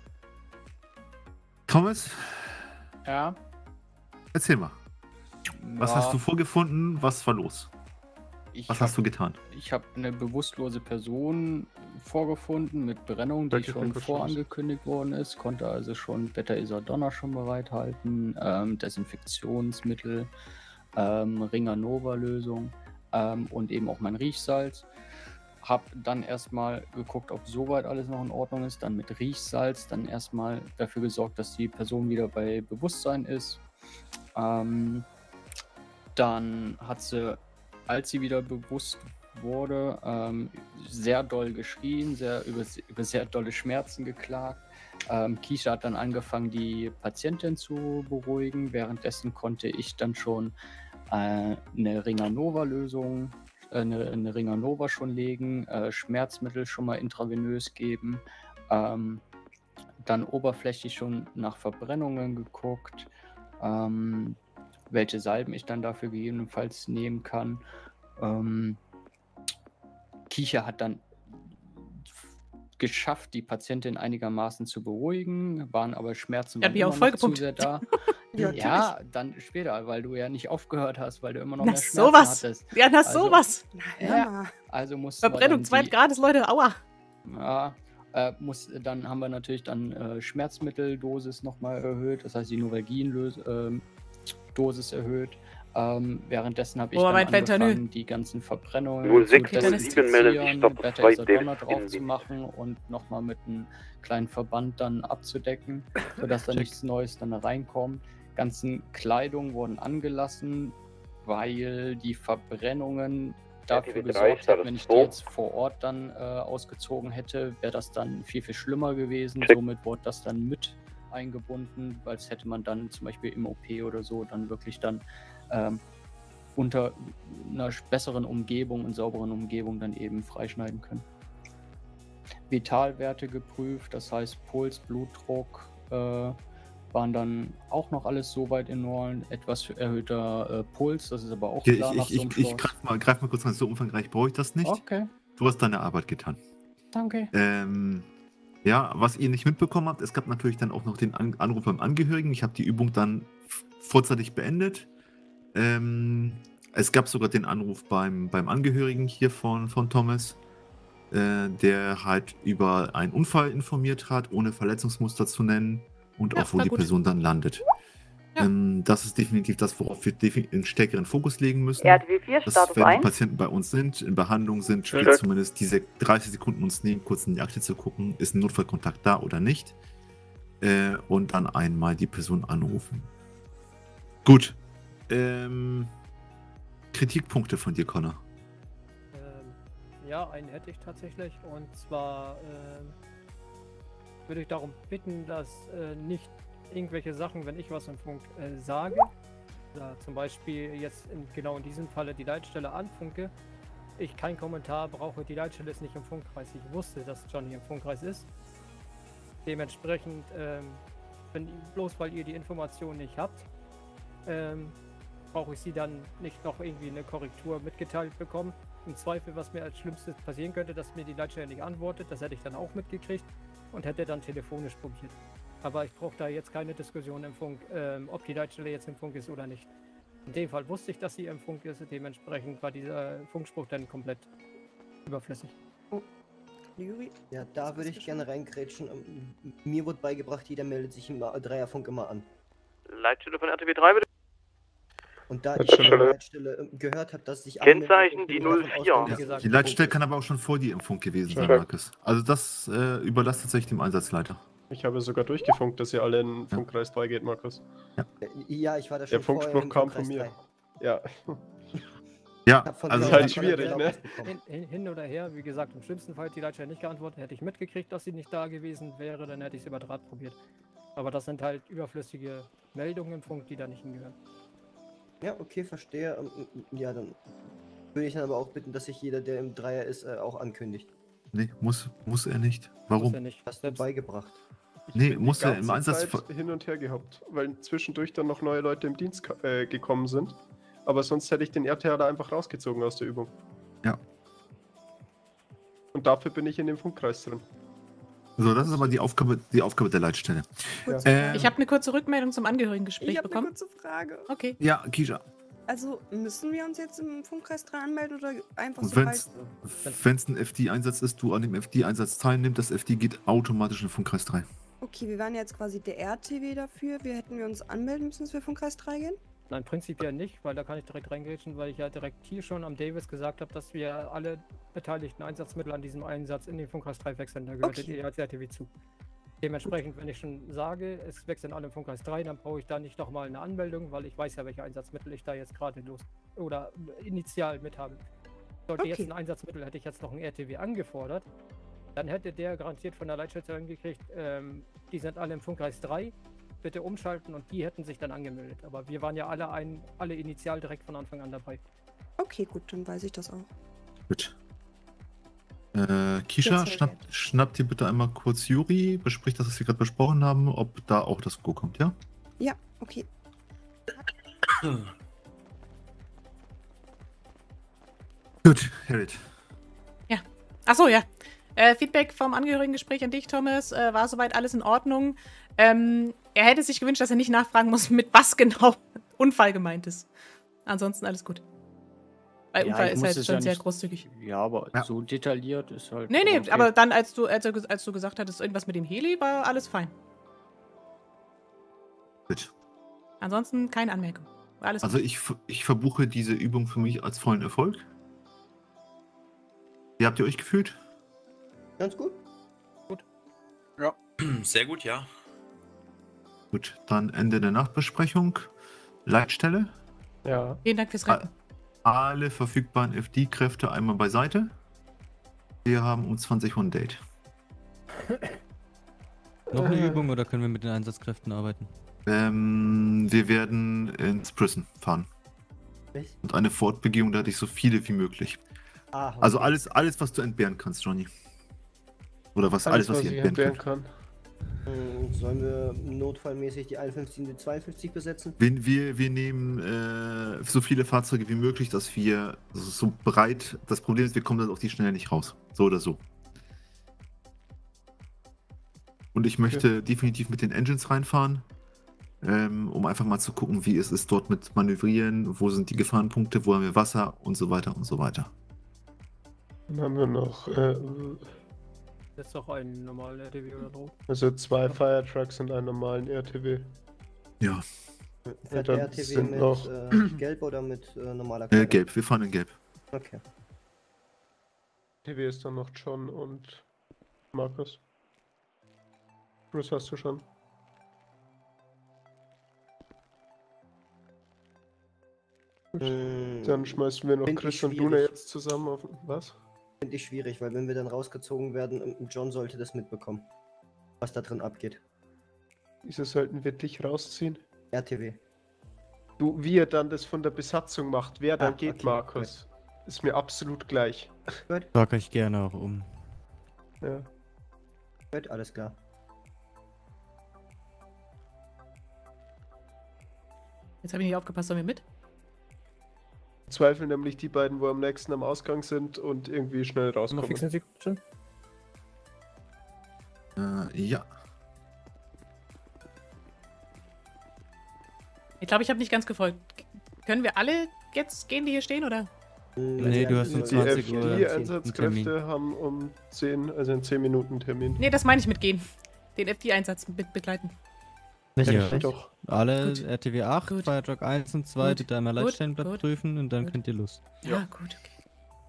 Thomas? Ja? Erzähl mal. Was hast du vorgefunden? Was war los? Was hast du getan? Ich habe eine bewusstlose Person vorgefunden mit Brennung, die schon vorangekündigt worden ist. Konnte also schon Beta-Isadonna schon bereithalten, Desinfektionsmittel, Ringanova-Lösung und eben auch mein Riechsalz. Hab dann erstmal geguckt, ob soweit alles noch in Ordnung ist, dann mit Riechsalz dann erstmal dafür gesorgt, dass die Person wieder bei Bewusstsein ist. Dann hat sie, als sie wieder bewusst wurde, sehr doll geschrien, über sehr dolle Schmerzen geklagt. Keisha hat dann angefangen, die Patientin zu beruhigen. Währenddessen konnte ich dann schon eine Ringanova-Lösung, eine Ringanova schon legen, Schmerzmittel schon mal intravenös geben, dann oberflächlich schon nach Verbrennungen geguckt, welche Salben ich dann dafür gegebenenfalls nehmen kann. Keisha hat dann geschafft, die Patientin einigermaßen zu beruhigen, waren aber Schmerzen waren immer noch zu sehr da. Ja, dann später, weil du ja nicht aufgehört hast, weil du immer noch mehr Schmerzen hattest. Ja, na sowas. Ja, also Verbrennung Zweitgrades, Leute, aua. Ja, dann haben wir natürlich dann Schmerzmitteldosis nochmal erhöht, das heißt die Novalgin-Dosis erhöht. Währenddessen habe ich dann angefangen, die ganzen Verbrennungen zu desinfizieren, Beta-Isadonna drauf zu machen und nochmal mit einem kleinen Verband dann abzudecken, sodass da nichts Neues dann reinkommt. Ganzen Kleidung wurden angelassen, weil die Verbrennungen dafür gesorgt hätten, wenn ich die jetzt vor Ort dann ausgezogen hätte, wäre das dann viel, viel schlimmer gewesen. Somit wurde das dann mit eingebunden, weil es hätte man dann zum Beispiel im OP oder so dann wirklich dann unter einer besseren Umgebung und sauberen Umgebung dann eben freischneiden können. Vitalwerte geprüft, das heißt Puls, Blutdruck waren dann auch noch alles soweit in Ordnung. Etwas erhöhter Puls, das ist aber auch klar nach so einem Schluss. Ich greif mal kurz rein, so umfangreich brauche ich das nicht. Okay. Du hast deine Arbeit getan. Danke. Ja, was ihr nicht mitbekommen habt, es gab natürlich dann auch noch den Anruf beim Angehörigen. Ich habe die Übung dann vorzeitig beendet. Es gab sogar den Anruf beim Angehörigen hier von Thomas, der halt über einen Unfall informiert hat, ohne Verletzungsmuster zu nennen und auch wo die Person dann landet. Ja. Das ist definitiv das, worauf wir einen stärkeren Fokus legen müssen. RTW4, Status wenn 1. die Patienten bei uns sind, in Behandlung sind, sprich zumindest diese 30 Sekunden uns nehmen, kurz in die Akte zu gucken, ist ein Notfallkontakt da oder nicht. Und dann einmal die Person anrufen. Gut. Kritikpunkte von dir, Connor? Ja, einen hätte ich tatsächlich. Und zwar würde ich darum bitten, dass nicht irgendwelche Sachen, wenn ich was im Funk sage, oder zum Beispiel jetzt genau in diesem Falle die Leitstelle anfunke, ich keinen Kommentar brauche, die Leitstelle ist nicht im Funkkreis. Ich wusste, dass Johnny im Funkkreis ist. Dementsprechend, bloß weil ihr die Information nicht habt, brauche ich sie dann nicht noch irgendwie eine Korrektur mitgeteilt bekommen. Im Zweifel, was mir als Schlimmstes passieren könnte, dass mir die Leitstelle nicht antwortet, das hätte ich dann auch mitgekriegt und hätte dann telefonisch probiert. Aber ich brauche da jetzt keine Diskussion im Funk, ob die Leitstelle jetzt im Funk ist oder nicht. In dem Fall wusste ich, dass sie im Funk ist, dementsprechend war dieser Funkspruch dann komplett überflüssig. Ja, da würde ich gerne reingrätschen. Mir wurde beigebracht, jeder meldet sich im Dreierfunk immer an. Leitstelle von RTW3 bitte. Und da ich die Leitstelle gehört habe, dass sich Kennzeichen die 04. Ja, die Leitstelle kann aber auch schon vor dir im Funk gewesen sein, Markus. Also das überlasst tatsächlich dem Einsatzleiter. Ich habe sogar durchgefunkt, dass ihr alle in Funkkreis 3 geht, Markus. Ja, ich war da schon. Der Funkspruch kam von mir. 3. Ja. Ja, also das ist halt schwierig, ne? Hin oder her, wie gesagt, im schlimmsten Fall hätte die Leitstelle nicht geantwortet, hätte ich mitgekriegt, dass sie nicht da gewesen wäre, dann hätte ich es über Draht probiert. Aber das sind halt überflüssige Meldungen im Funk, die da nicht hingehören. Ja, okay, verstehe. Ja, dann würde ich dann aber auch bitten, dass sich jeder, der im Dreier ist, auch ankündigt. Nee, muss er nicht. Warum? Muss er nicht. Hast du beigebracht? Nee, muss er im Einsatz hin und her gehabt, weil zwischendurch dann noch neue Leute im Dienst gekommen sind. Aber sonst hätte ich den RTR da einfach rausgezogen aus der Übung. Ja. Und dafür bin ich in dem Funkkreis drin. So, das ist aber die Aufgabe der Leitstelle. Ja. Ich habe eine kurze Rückmeldung zum Angehörigengespräch bekommen. Ich habe eine kurze Frage. Okay. Ja, Keisha. Also, müssen wir uns jetzt im Funkkreis 3 anmelden oder einfach so weit? Wenn es ein FD-Einsatz ist, du an dem FD-Einsatz teilnimmst, das FD geht automatisch in den Funkkreis 3. Okay, wir waren jetzt quasi der RTW dafür. Hätten wir uns anmelden müssen, dass wir Funkkreis 3 gehen? Nein, prinzipiell nicht, weil da kann ich direkt reingrätschen, weil ich ja direkt hier schon am Davis gesagt habe, dass wir alle beteiligten Einsatzmittel an diesem Einsatz in den Funkkreis 3 wechseln. Da gehört ihr als RTW zu. Dementsprechend, wenn ich schon sage, es wechseln alle im Funkkreis 3, dann brauche ich da nicht nochmal eine Anmeldung, weil ich weiß ja, welche Einsatzmittel ich da jetzt gerade los oder initial mit habe. Sollte jetzt ein Einsatzmittel, hätte ich jetzt noch ein RTW angefordert, dann hätte der garantiert von der Leitschätzerin gekriegt, die sind alle im Funkkreis 3, bitte umschalten und die hätten sich dann angemeldet. Aber wir waren ja alle initial direkt von Anfang an dabei. Okay, gut, dann weiß ich das auch. Gut. Kisha, schnappt dir bitte einmal kurz Juri, bespricht das, was wir gerade besprochen haben, ob da auch das Go kommt, ja? Ja, okay. Gut, Harriet. Ja. Achso, ja. Feedback vom Angehörigengespräch an dich, Thomas. War soweit alles in Ordnung. Er hätte sich gewünscht, dass er nicht nachfragen muss, mit was genau Unfall gemeint ist. Ansonsten alles gut. Weil Unfall ist halt schon sehr großzügig. Ja, aber so detailliert ist halt. Nee, okay. Aber dann, als du gesagt hattest, irgendwas mit dem Heli, war alles fein. Gut. Ansonsten keine Anmerkung. War alles also gut. ich verbuche diese Übung für mich als vollen Erfolg. Wie habt ihr euch gefühlt? Ganz gut. Gut. Ja. Sehr gut, ja. Gut, dann Ende der Nachbesprechung. Leitstelle. Ja. Vielen Dank fürs Retten. Alle verfügbaren FD-Kräfte einmal beiseite. Wir haben um 20 Uhr ein Date. Noch eine Übung oder können wir mit den Einsatzkräften arbeiten? Wir werden ins Prison fahren. Und eine Fortbegehung, da hatte ich so viele wie möglich. Okay. Also alles, was du entbehren kannst, Johnny. Oder was alles, was ich entbehren kann. Sollen wir notfallmäßig die 51 und die 52 besetzen? Wir nehmen so viele Fahrzeuge wie möglich, dass wir so breit... Das Problem ist, wir kommen dann auf die Schnelle nicht raus. So oder so. Und ich möchte definitiv mit den Engines reinfahren, um einfach mal zu gucken, wie es ist dort mit Manövrieren, wo sind die Gefahrenpunkte, wo haben wir Wasser und so weiter und so weiter. Dann haben wir noch... Das ist doch ein normaler RTW oder so. Also 2 Firetrucks und einen normalen RTW. Ja. Fährt der RTW mit noch... Gelb oder mit normaler Farbe? Gelb, wir fahren in Gelb. Okay. RTW ist dann noch John und Markus. Bruce hast du schon. Dann schmeißen wir noch Chris und Luna jetzt zusammen auf... Was? Finde ich schwierig, weil wenn wir dann rausgezogen werden, John sollte das mitbekommen, was da drin abgeht. Wieso sollten wir dich rausziehen? RTW. Du, wie er dann das von der Besatzung macht, wer dann geht, okay, Markus, ist mir absolut gleich. Gut. Sag ich gerne auch um. Ja. Gut, alles klar. Jetzt habe ich nicht aufgepasst, sollen wir mit? Zweifeln nämlich die beiden, wo am nächsten am Ausgang sind und irgendwie schnell rauskommen. Fixen Sie schon? Ja. Ich glaube, ich habe nicht ganz gefolgt. Können wir alle jetzt gehen, die hier stehen, oder? Nee, du hast um 20 Uhr. Die Einsatzkräfte haben um 10, also in 10 Minuten Termin. Nee, das meine ich mit gehen. Den FD-Einsatz mit begleiten. Ja, doch. Alle gut. RTW 8, gut. Firetruck 1 und 2 bitte einmal Leitstellenblatt prüfen und dann könnt ihr los. Ja, gut, okay.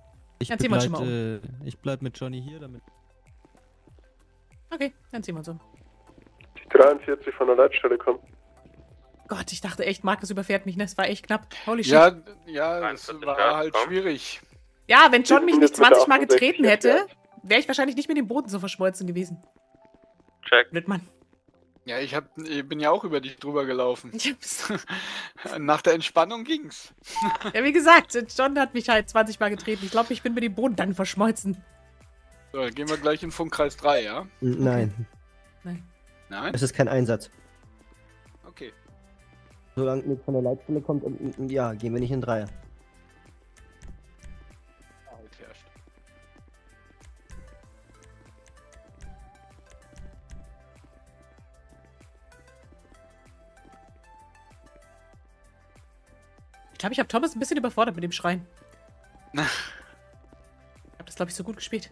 Ich bleib mit Johnny hier, damit... Okay, dann ziehen wir uns um. Die 43 von der Leitstelle kommen. Gott, ich dachte echt, Markus überfährt mich, ne? Das war echt knapp. Holy shit. Ja, das war halt schwierig. Ja, wenn John mich nicht 20 Mal getreten hätte, wäre ich wahrscheinlich nicht mit dem Boden so verschmolzen gewesen. Check. Blödmann. Ja, ich bin ja auch über dich drüber gelaufen. Nach der Entspannung ging's. Ja, wie gesagt, John hat mich halt 20 Mal getreten. Ich glaube, ich bin mit dem Boden dann verschmolzen. So, dann gehen wir gleich in Funkkreis 3, ja? Nein. Nein. Nein? Es ist kein Einsatz. Okay. Solange nichts von der Leitstelle kommt, ja, gehen wir nicht in Dreier. Ich glaube, ich habe Thomas ein bisschen überfordert mit dem Schreien. Ich habe das, glaube ich, so gut gespielt.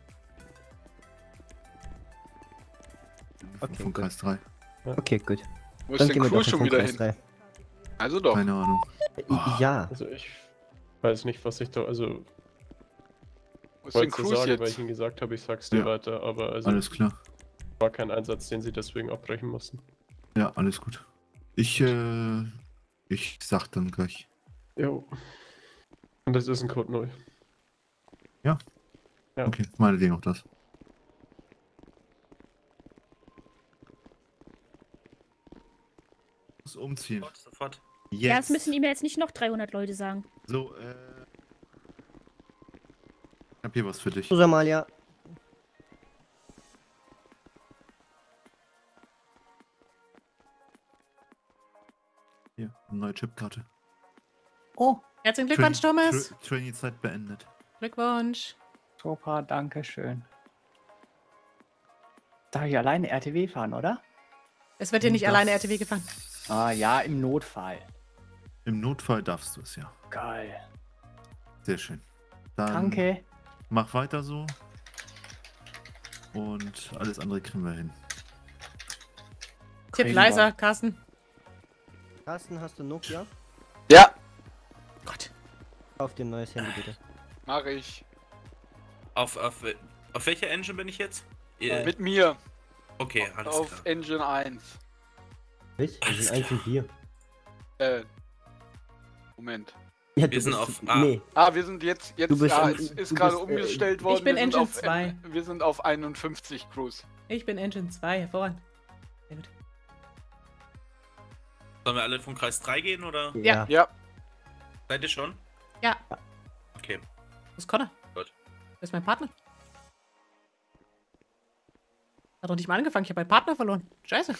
Okay, Funkkreis 3. Okay, gut. Wo ist denn Crew schon wieder hin? 3. Also doch. Keine Ahnung. Ja. Also ich weiß nicht, was ich da, also... Was wollte denn dir Cruise sagen, jetzt? weil ich ihnen gesagt habe, ich sag's dir weiter, aber also... Alles klar. War kein Einsatz, den sie deswegen abbrechen mussten. Ja, alles gut. Ich sag dann gleich. Jo. Und das ist ein Code 0. Ja? Ja. Okay, meinetwegen auch das. Muss umziehen. Sofort. Jetzt. Ja, es müssen ihm jetzt nicht noch 300 Leute sagen. So, ich hab hier was für dich. So, Amalia. Hier, eine neue Chipkarte. Oh, herzlichen Glückwunsch, Thomas. Trainee-Zeit beendet. Glückwunsch. Super, danke schön. Darf ich alleine RTW fahren, oder? Es wird hier nicht alleine RTW gefahren. Ah ja, im Notfall. Im Notfall darfst du es, ja. Geil. Sehr schön. Dann Danke. mach weiter so. Und alles andere kriegen wir hin. Tipp leiser, Carsten. Carsten, hast du Nokia? Ja. Gott. Kauf dir ein neues Handy, bitte. Mach ich. Auf welcher Engine bin ich jetzt? Mit mir. Okay, alles Auf klar. Engine 1. Was? Wir sind 1 und 4. Moment. Ja, Wir sind auf A. Nee. Wir sind jetzt Du bist ja, am- es ist du gerade bist, umgestellt worden. Ich bin Wir sind Engine auf 2. Wir sind auf 51 Cruise. Ich bin Engine 2, hervorragend. Sehr gut. Sollen wir alle vom Kreis 3 gehen, oder? Ja. Ja. Seid ihr schon? Ja. Okay. Wo ist Connor? Gut. Wer ist mein Partner? Hat doch nicht mal angefangen, ich habe meinen Partner verloren. Scheiße.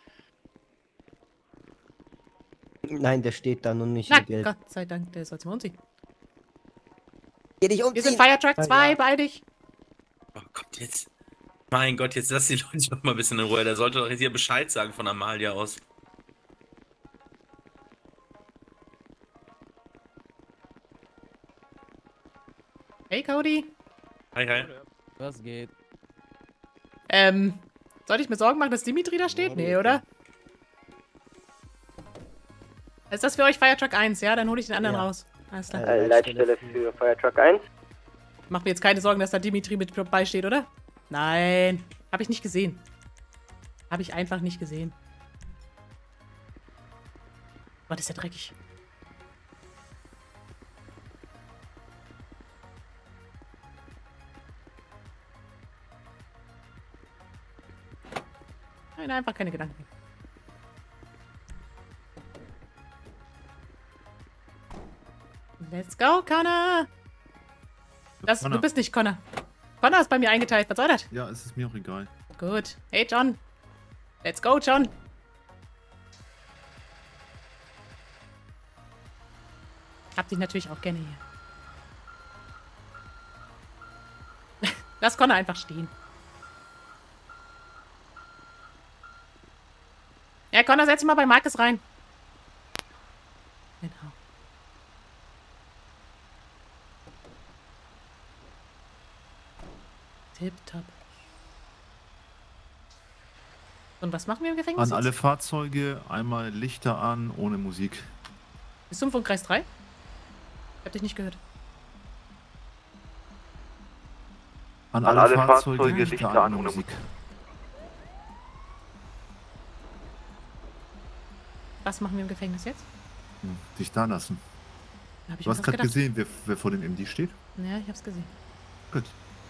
Nein, der steht da noch nicht Na, in Geld. Gott sei Dank, der soll sich umziehen. Geh dich umziehen. Wir sind Firetruck 2, beide ich. Oh Gott, jetzt. Mein Gott, jetzt lass die Leute doch mal ein bisschen in Ruhe. Der sollte doch jetzt hier Bescheid sagen von Amalia aus. Hey, Cody. Hi, hi. Was geht? Soll ich mir Sorgen machen, dass Dimitri da steht? Nee, oder? Ist das für euch Firetruck 1, ja? Dann hole ich den anderen raus. Alles klar. Leitstelle für Firetruck 1. Mach mir jetzt keine Sorgen, dass da Dimitri mit dabei steht, oder? Nein. Habe ich nicht gesehen. Habe ich einfach nicht gesehen. Gott, ist ja dreckig. Nein, einfach keine Gedanken. Let's go, Connor! Du bist nicht Connor. Connor ist bei mir eingeteilt. Was soll das? Ja, es ist mir auch egal. Gut. Hey, John. Let's go, John. Hab dich natürlich auch gerne hier. Lass Connor einfach stehen. Ja, Connor, setz dich mal bei Marcus rein. Genau. Tipptopp. Und was machen wir im Gefängnis An jetzt? alle Fahrzeuge einmal Lichter an, ohne Musik. Bist du im Kreis 3? Ich hab dich nicht gehört. An alle Fahrzeuge Lichter an, ohne Musik. Was machen wir im Gefängnis jetzt? Dich da lassen. Hab ich Du mir hast fast gerade gedacht. gesehen, wer vor dem MD steht? Ja, ich hab's gesehen. Gut.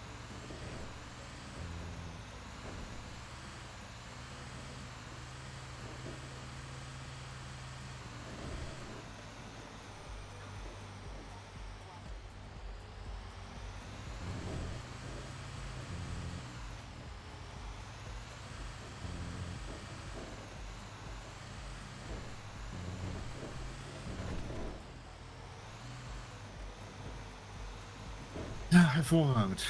Ja, hervorragend.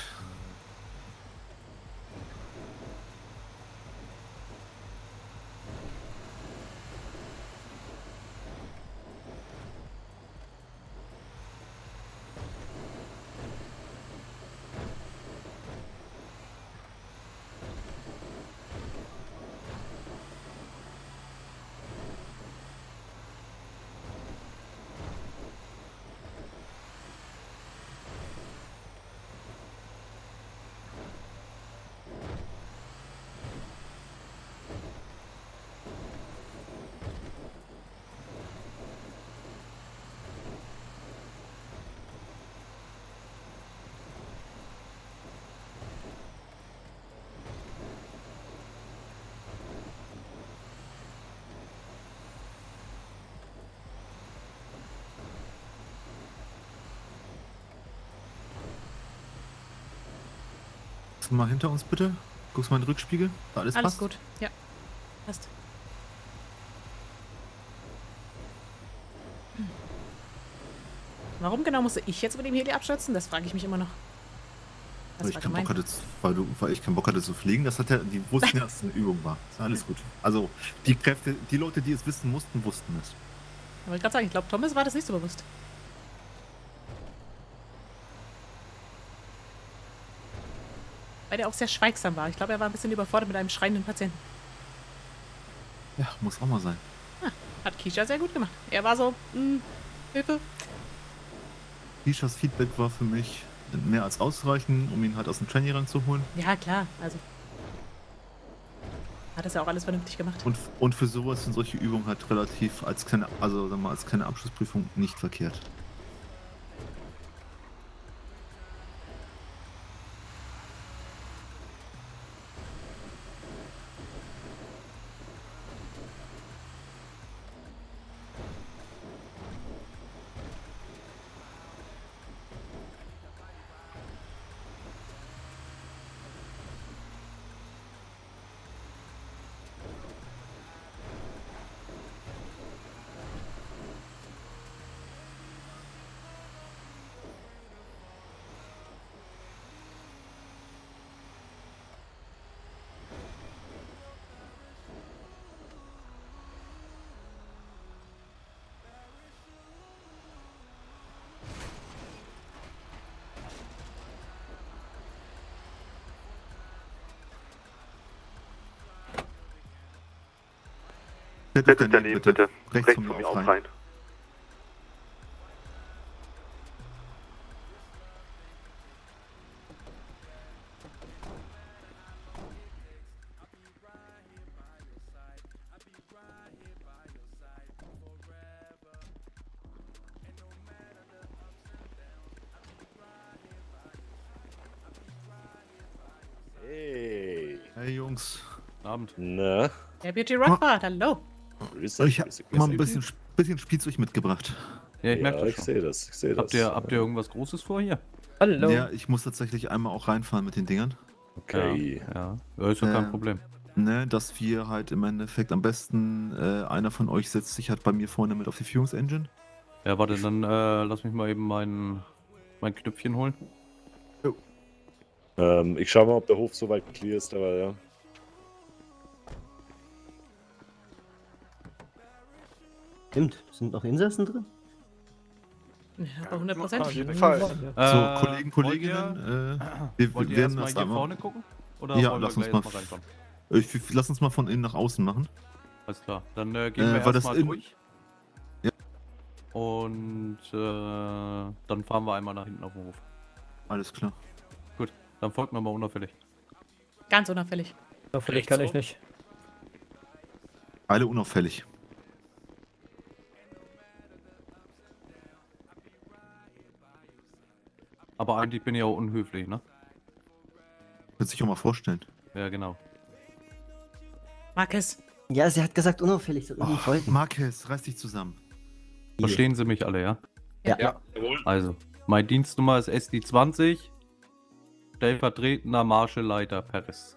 Guckst du mal hinter uns bitte? Guckst du mal in den Rückspiegel? Da alles passt? Gut, ja. Passt. Warum genau musste ich jetzt mit dem Heli abstürzen? Das frage ich mich immer noch. Weil ich, weil ich keinen Bock hatte zu fliegen. Das hat ja, die wussten ja, dass es eine Übung war. Ist alles gut. Also die Kräfte, die Leute, die es wissen mussten, wussten es. Aber ich gerade sagen, ich glaube, Thomas war das nicht so bewusst. Weil der auch sehr schweigsam war. Ich glaube, er war ein bisschen überfordert mit einem schreienden Patienten. Ja, muss auch mal sein. Ah, hat Keisha sehr gut gemacht. Er war so, Hilfe. Keishas Feedback war für mich mehr als ausreichend, um ihn halt aus dem Training ranzuholen. Ja, klar. Also hat das ja auch alles vernünftig gemacht. Und für sowas sind solche Übungen halt relativ als kleine, also sagen wir mal, als kleine Abschlussprüfung nicht verkehrt. Bitte daneben, bitte. Rechts von mir auch rein. Hey. Hey Jungs. Abend. Na? Der Beauty Rockbart, hallo. Ich habe mal ein bisschen Spielzeug mitgebracht. Ja, ich merke das ich schon. sehe das. Ich sehe das. Habt ihr irgendwas Großes vor hier? Hallo. Ja, ich muss tatsächlich einmal auch reinfahren mit den Dingern. Okay. Ja, ist doch kein Problem. Ne, dass wir halt im Endeffekt am besten, einer von euch setzt sich halt bei mir vorne mit auf die Führungsengine. Ja, warte, dann lass mich mal eben mein Knöpfchen holen. Ich schau mal, ob der Hof soweit clear ist, aber ja. Stimmt, sind noch Insassen drin? Ja, bei 100%. Auf jeden Fall. So, Kollegen, Kolleginnen, wir werden das hier einmal... vorne gucken? Oder ja, wollen lass wir uns gleich mal... erst mal reinfahren? Lass uns mal von innen nach außen machen. Alles klar, dann gehen wir erstmal durch. Ja. Und dann fahren wir einmal nach hinten auf den Hof. Alles klar. Gut, dann folgt mir mal unauffällig. Ganz unauffällig. Unauffällig kann ich nicht. Alle unauffällig. Aber eigentlich bin ich auch unhöflich, ne? Kannst dich auch mal vorstellen. Ja, genau. Marcus. Ja, sie hat gesagt unauffällig. So Marcus, reiß dich zusammen. Verstehen Sie mich alle, ja? Ja. Also, meine Dienstnummer ist SD20, stellvertretender Marshallleiter Paris.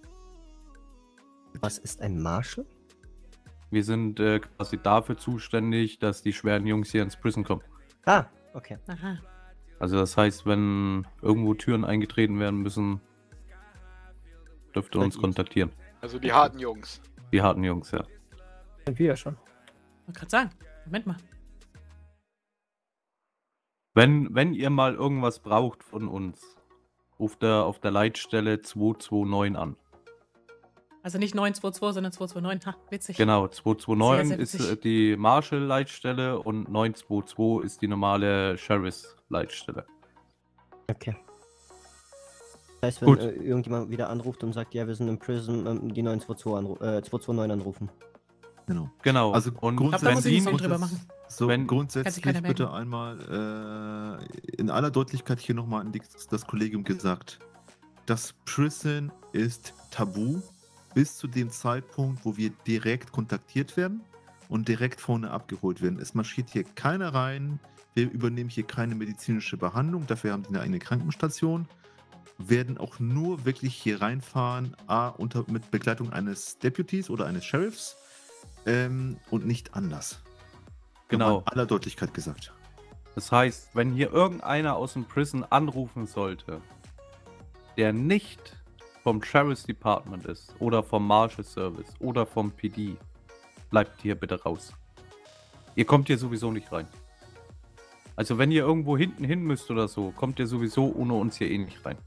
Was ist ein Marshall? Wir sind quasi dafür zuständig, dass die schweren Jungs hier ins Prison kommen. Ah, okay. Aha. Also das heißt, wenn irgendwo Türen eingetreten werden müssen, dürft ihr uns kontaktieren. Also die harten Jungs. Die harten Jungs, ja. Sind wir ja schon. Ich wollte gerade sagen, Moment mal. Wenn ihr mal irgendwas braucht von uns, ruft auf der Leitstelle 229 an. Also nicht 922, sondern 229. Ha, witzig. Genau, 229 Sehr, sehr ist die Marshall-Leitstelle und 922 ist die normale Sheriffs-Leitstelle. Okay. Das heißt, wenn irgendjemand wieder anruft und sagt, ja, wir sind im Prison, die 229 anrufen. Genau. Also und grundsätzlich Kann grundsätzlich sich keiner bitte melden. einmal in aller Deutlichkeit hier nochmal an das Kollegium gesagt. Das Prison ist tabu bis zu dem Zeitpunkt, wo wir direkt kontaktiert werden und direkt vorne abgeholt werden. Es marschiert hier keiner rein, wir übernehmen hier keine medizinische Behandlung, dafür haben die eine eigene Krankenstation. werden auch nur wirklich hier reinfahren, mit Begleitung eines Deputies oder eines Sheriffs und nicht anders. Genau. In aller Deutlichkeit gesagt. Das heißt, wenn hier irgendeiner aus dem Prison anrufen sollte, der nicht vom Sheriff's Department ist oder vom Marshal Service oder vom PD, bleibt hier bitte raus. Ihr kommt hier sowieso nicht rein. Also wenn ihr irgendwo hinten hin müsst oder so, kommt ihr sowieso ohne uns hier eh nicht rein.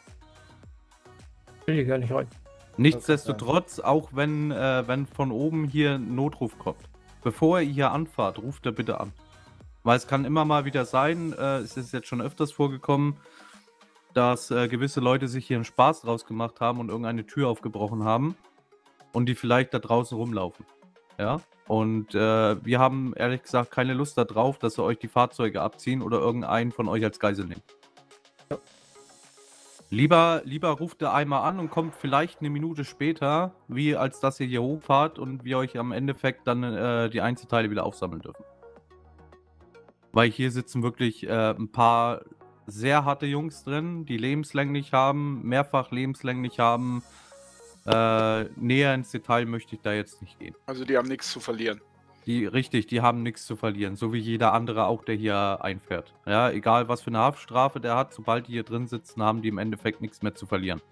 Will ich gar nicht rein. Nichtsdestotrotz, auch wenn von oben hier ein Notruf kommt, bevor ihr hier anfahrt, ruft er bitte an. Weil es kann immer mal wieder sein, es ist jetzt schon öfters vorgekommen, dass gewisse Leute sich hier einen Spaß draus gemacht haben und irgendeine Tür aufgebrochen haben und die vielleicht da draußen rumlaufen. Ja? Und wir haben ehrlich gesagt keine Lust darauf, dass sie euch die Fahrzeuge abziehen oder irgendeinen von euch als Geisel nehmen. Ja. Lieber ruft ihr einmal an und kommt vielleicht eine Minute später, wie als dass ihr hier hochfahrt und wir euch am Endeffekt dann die Einzelteile wieder aufsammeln dürfen. Weil hier sitzen wirklich ein paar sehr harte Jungs drin, die lebenslänglich haben, mehrfach lebenslänglich haben. Näher ins Detail möchte ich da jetzt nicht gehen. Also die haben nichts zu verlieren. Richtig, die haben nichts zu verlieren, so wie jeder andere auch, der hier einfährt. Ja, egal was für eine Haftstrafe der hat, sobald die hier drin sitzen, haben die im Endeffekt nichts mehr zu verlieren.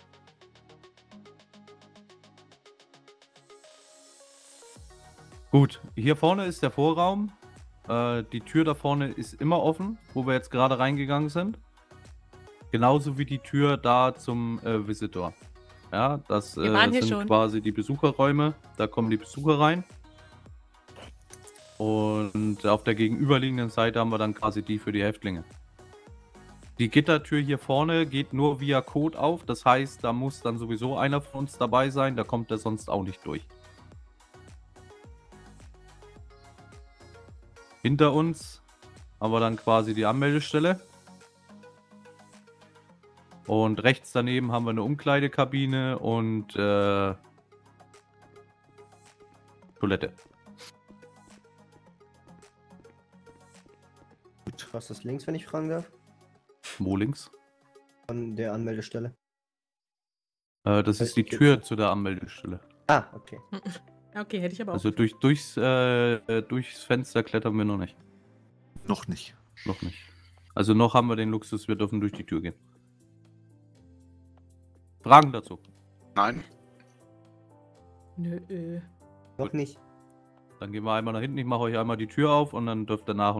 Gut, hier vorne ist der Vorraum. Die Tür da vorne ist immer offen, wo wir jetzt gerade reingegangen sind. Genauso wie die Tür da zum Visitor. Ja, das sind quasi die Besucherräume. Da kommen die Besucher rein. Und auf der gegenüberliegenden Seite haben wir dann quasi die für die Häftlinge. Die Gittertür hier vorne geht nur via Code auf. Das heißt, da muss dann sowieso einer von uns dabei sein. Da kommt er sonst auch nicht durch. Hinter uns haben wir dann quasi die Anmeldestelle. Und rechts daneben haben wir eine Umkleidekabine und Toilette. Was ist links, wenn ich fragen darf? Wo links? Von der Anmeldestelle. Das ist die Tür zu der Anmeldestelle. Ah, okay. Okay, hätte ich aber auch. Also durchs Fenster klettern wir noch nicht. Noch nicht. Noch nicht. Also noch haben wir den Luxus, wir dürfen durch die Tür gehen. Fragen dazu? Nein. Nö. Noch nicht. Dann gehen wir einmal nach hinten, ich mache euch einmal die Tür auf und dann dürft ihr nach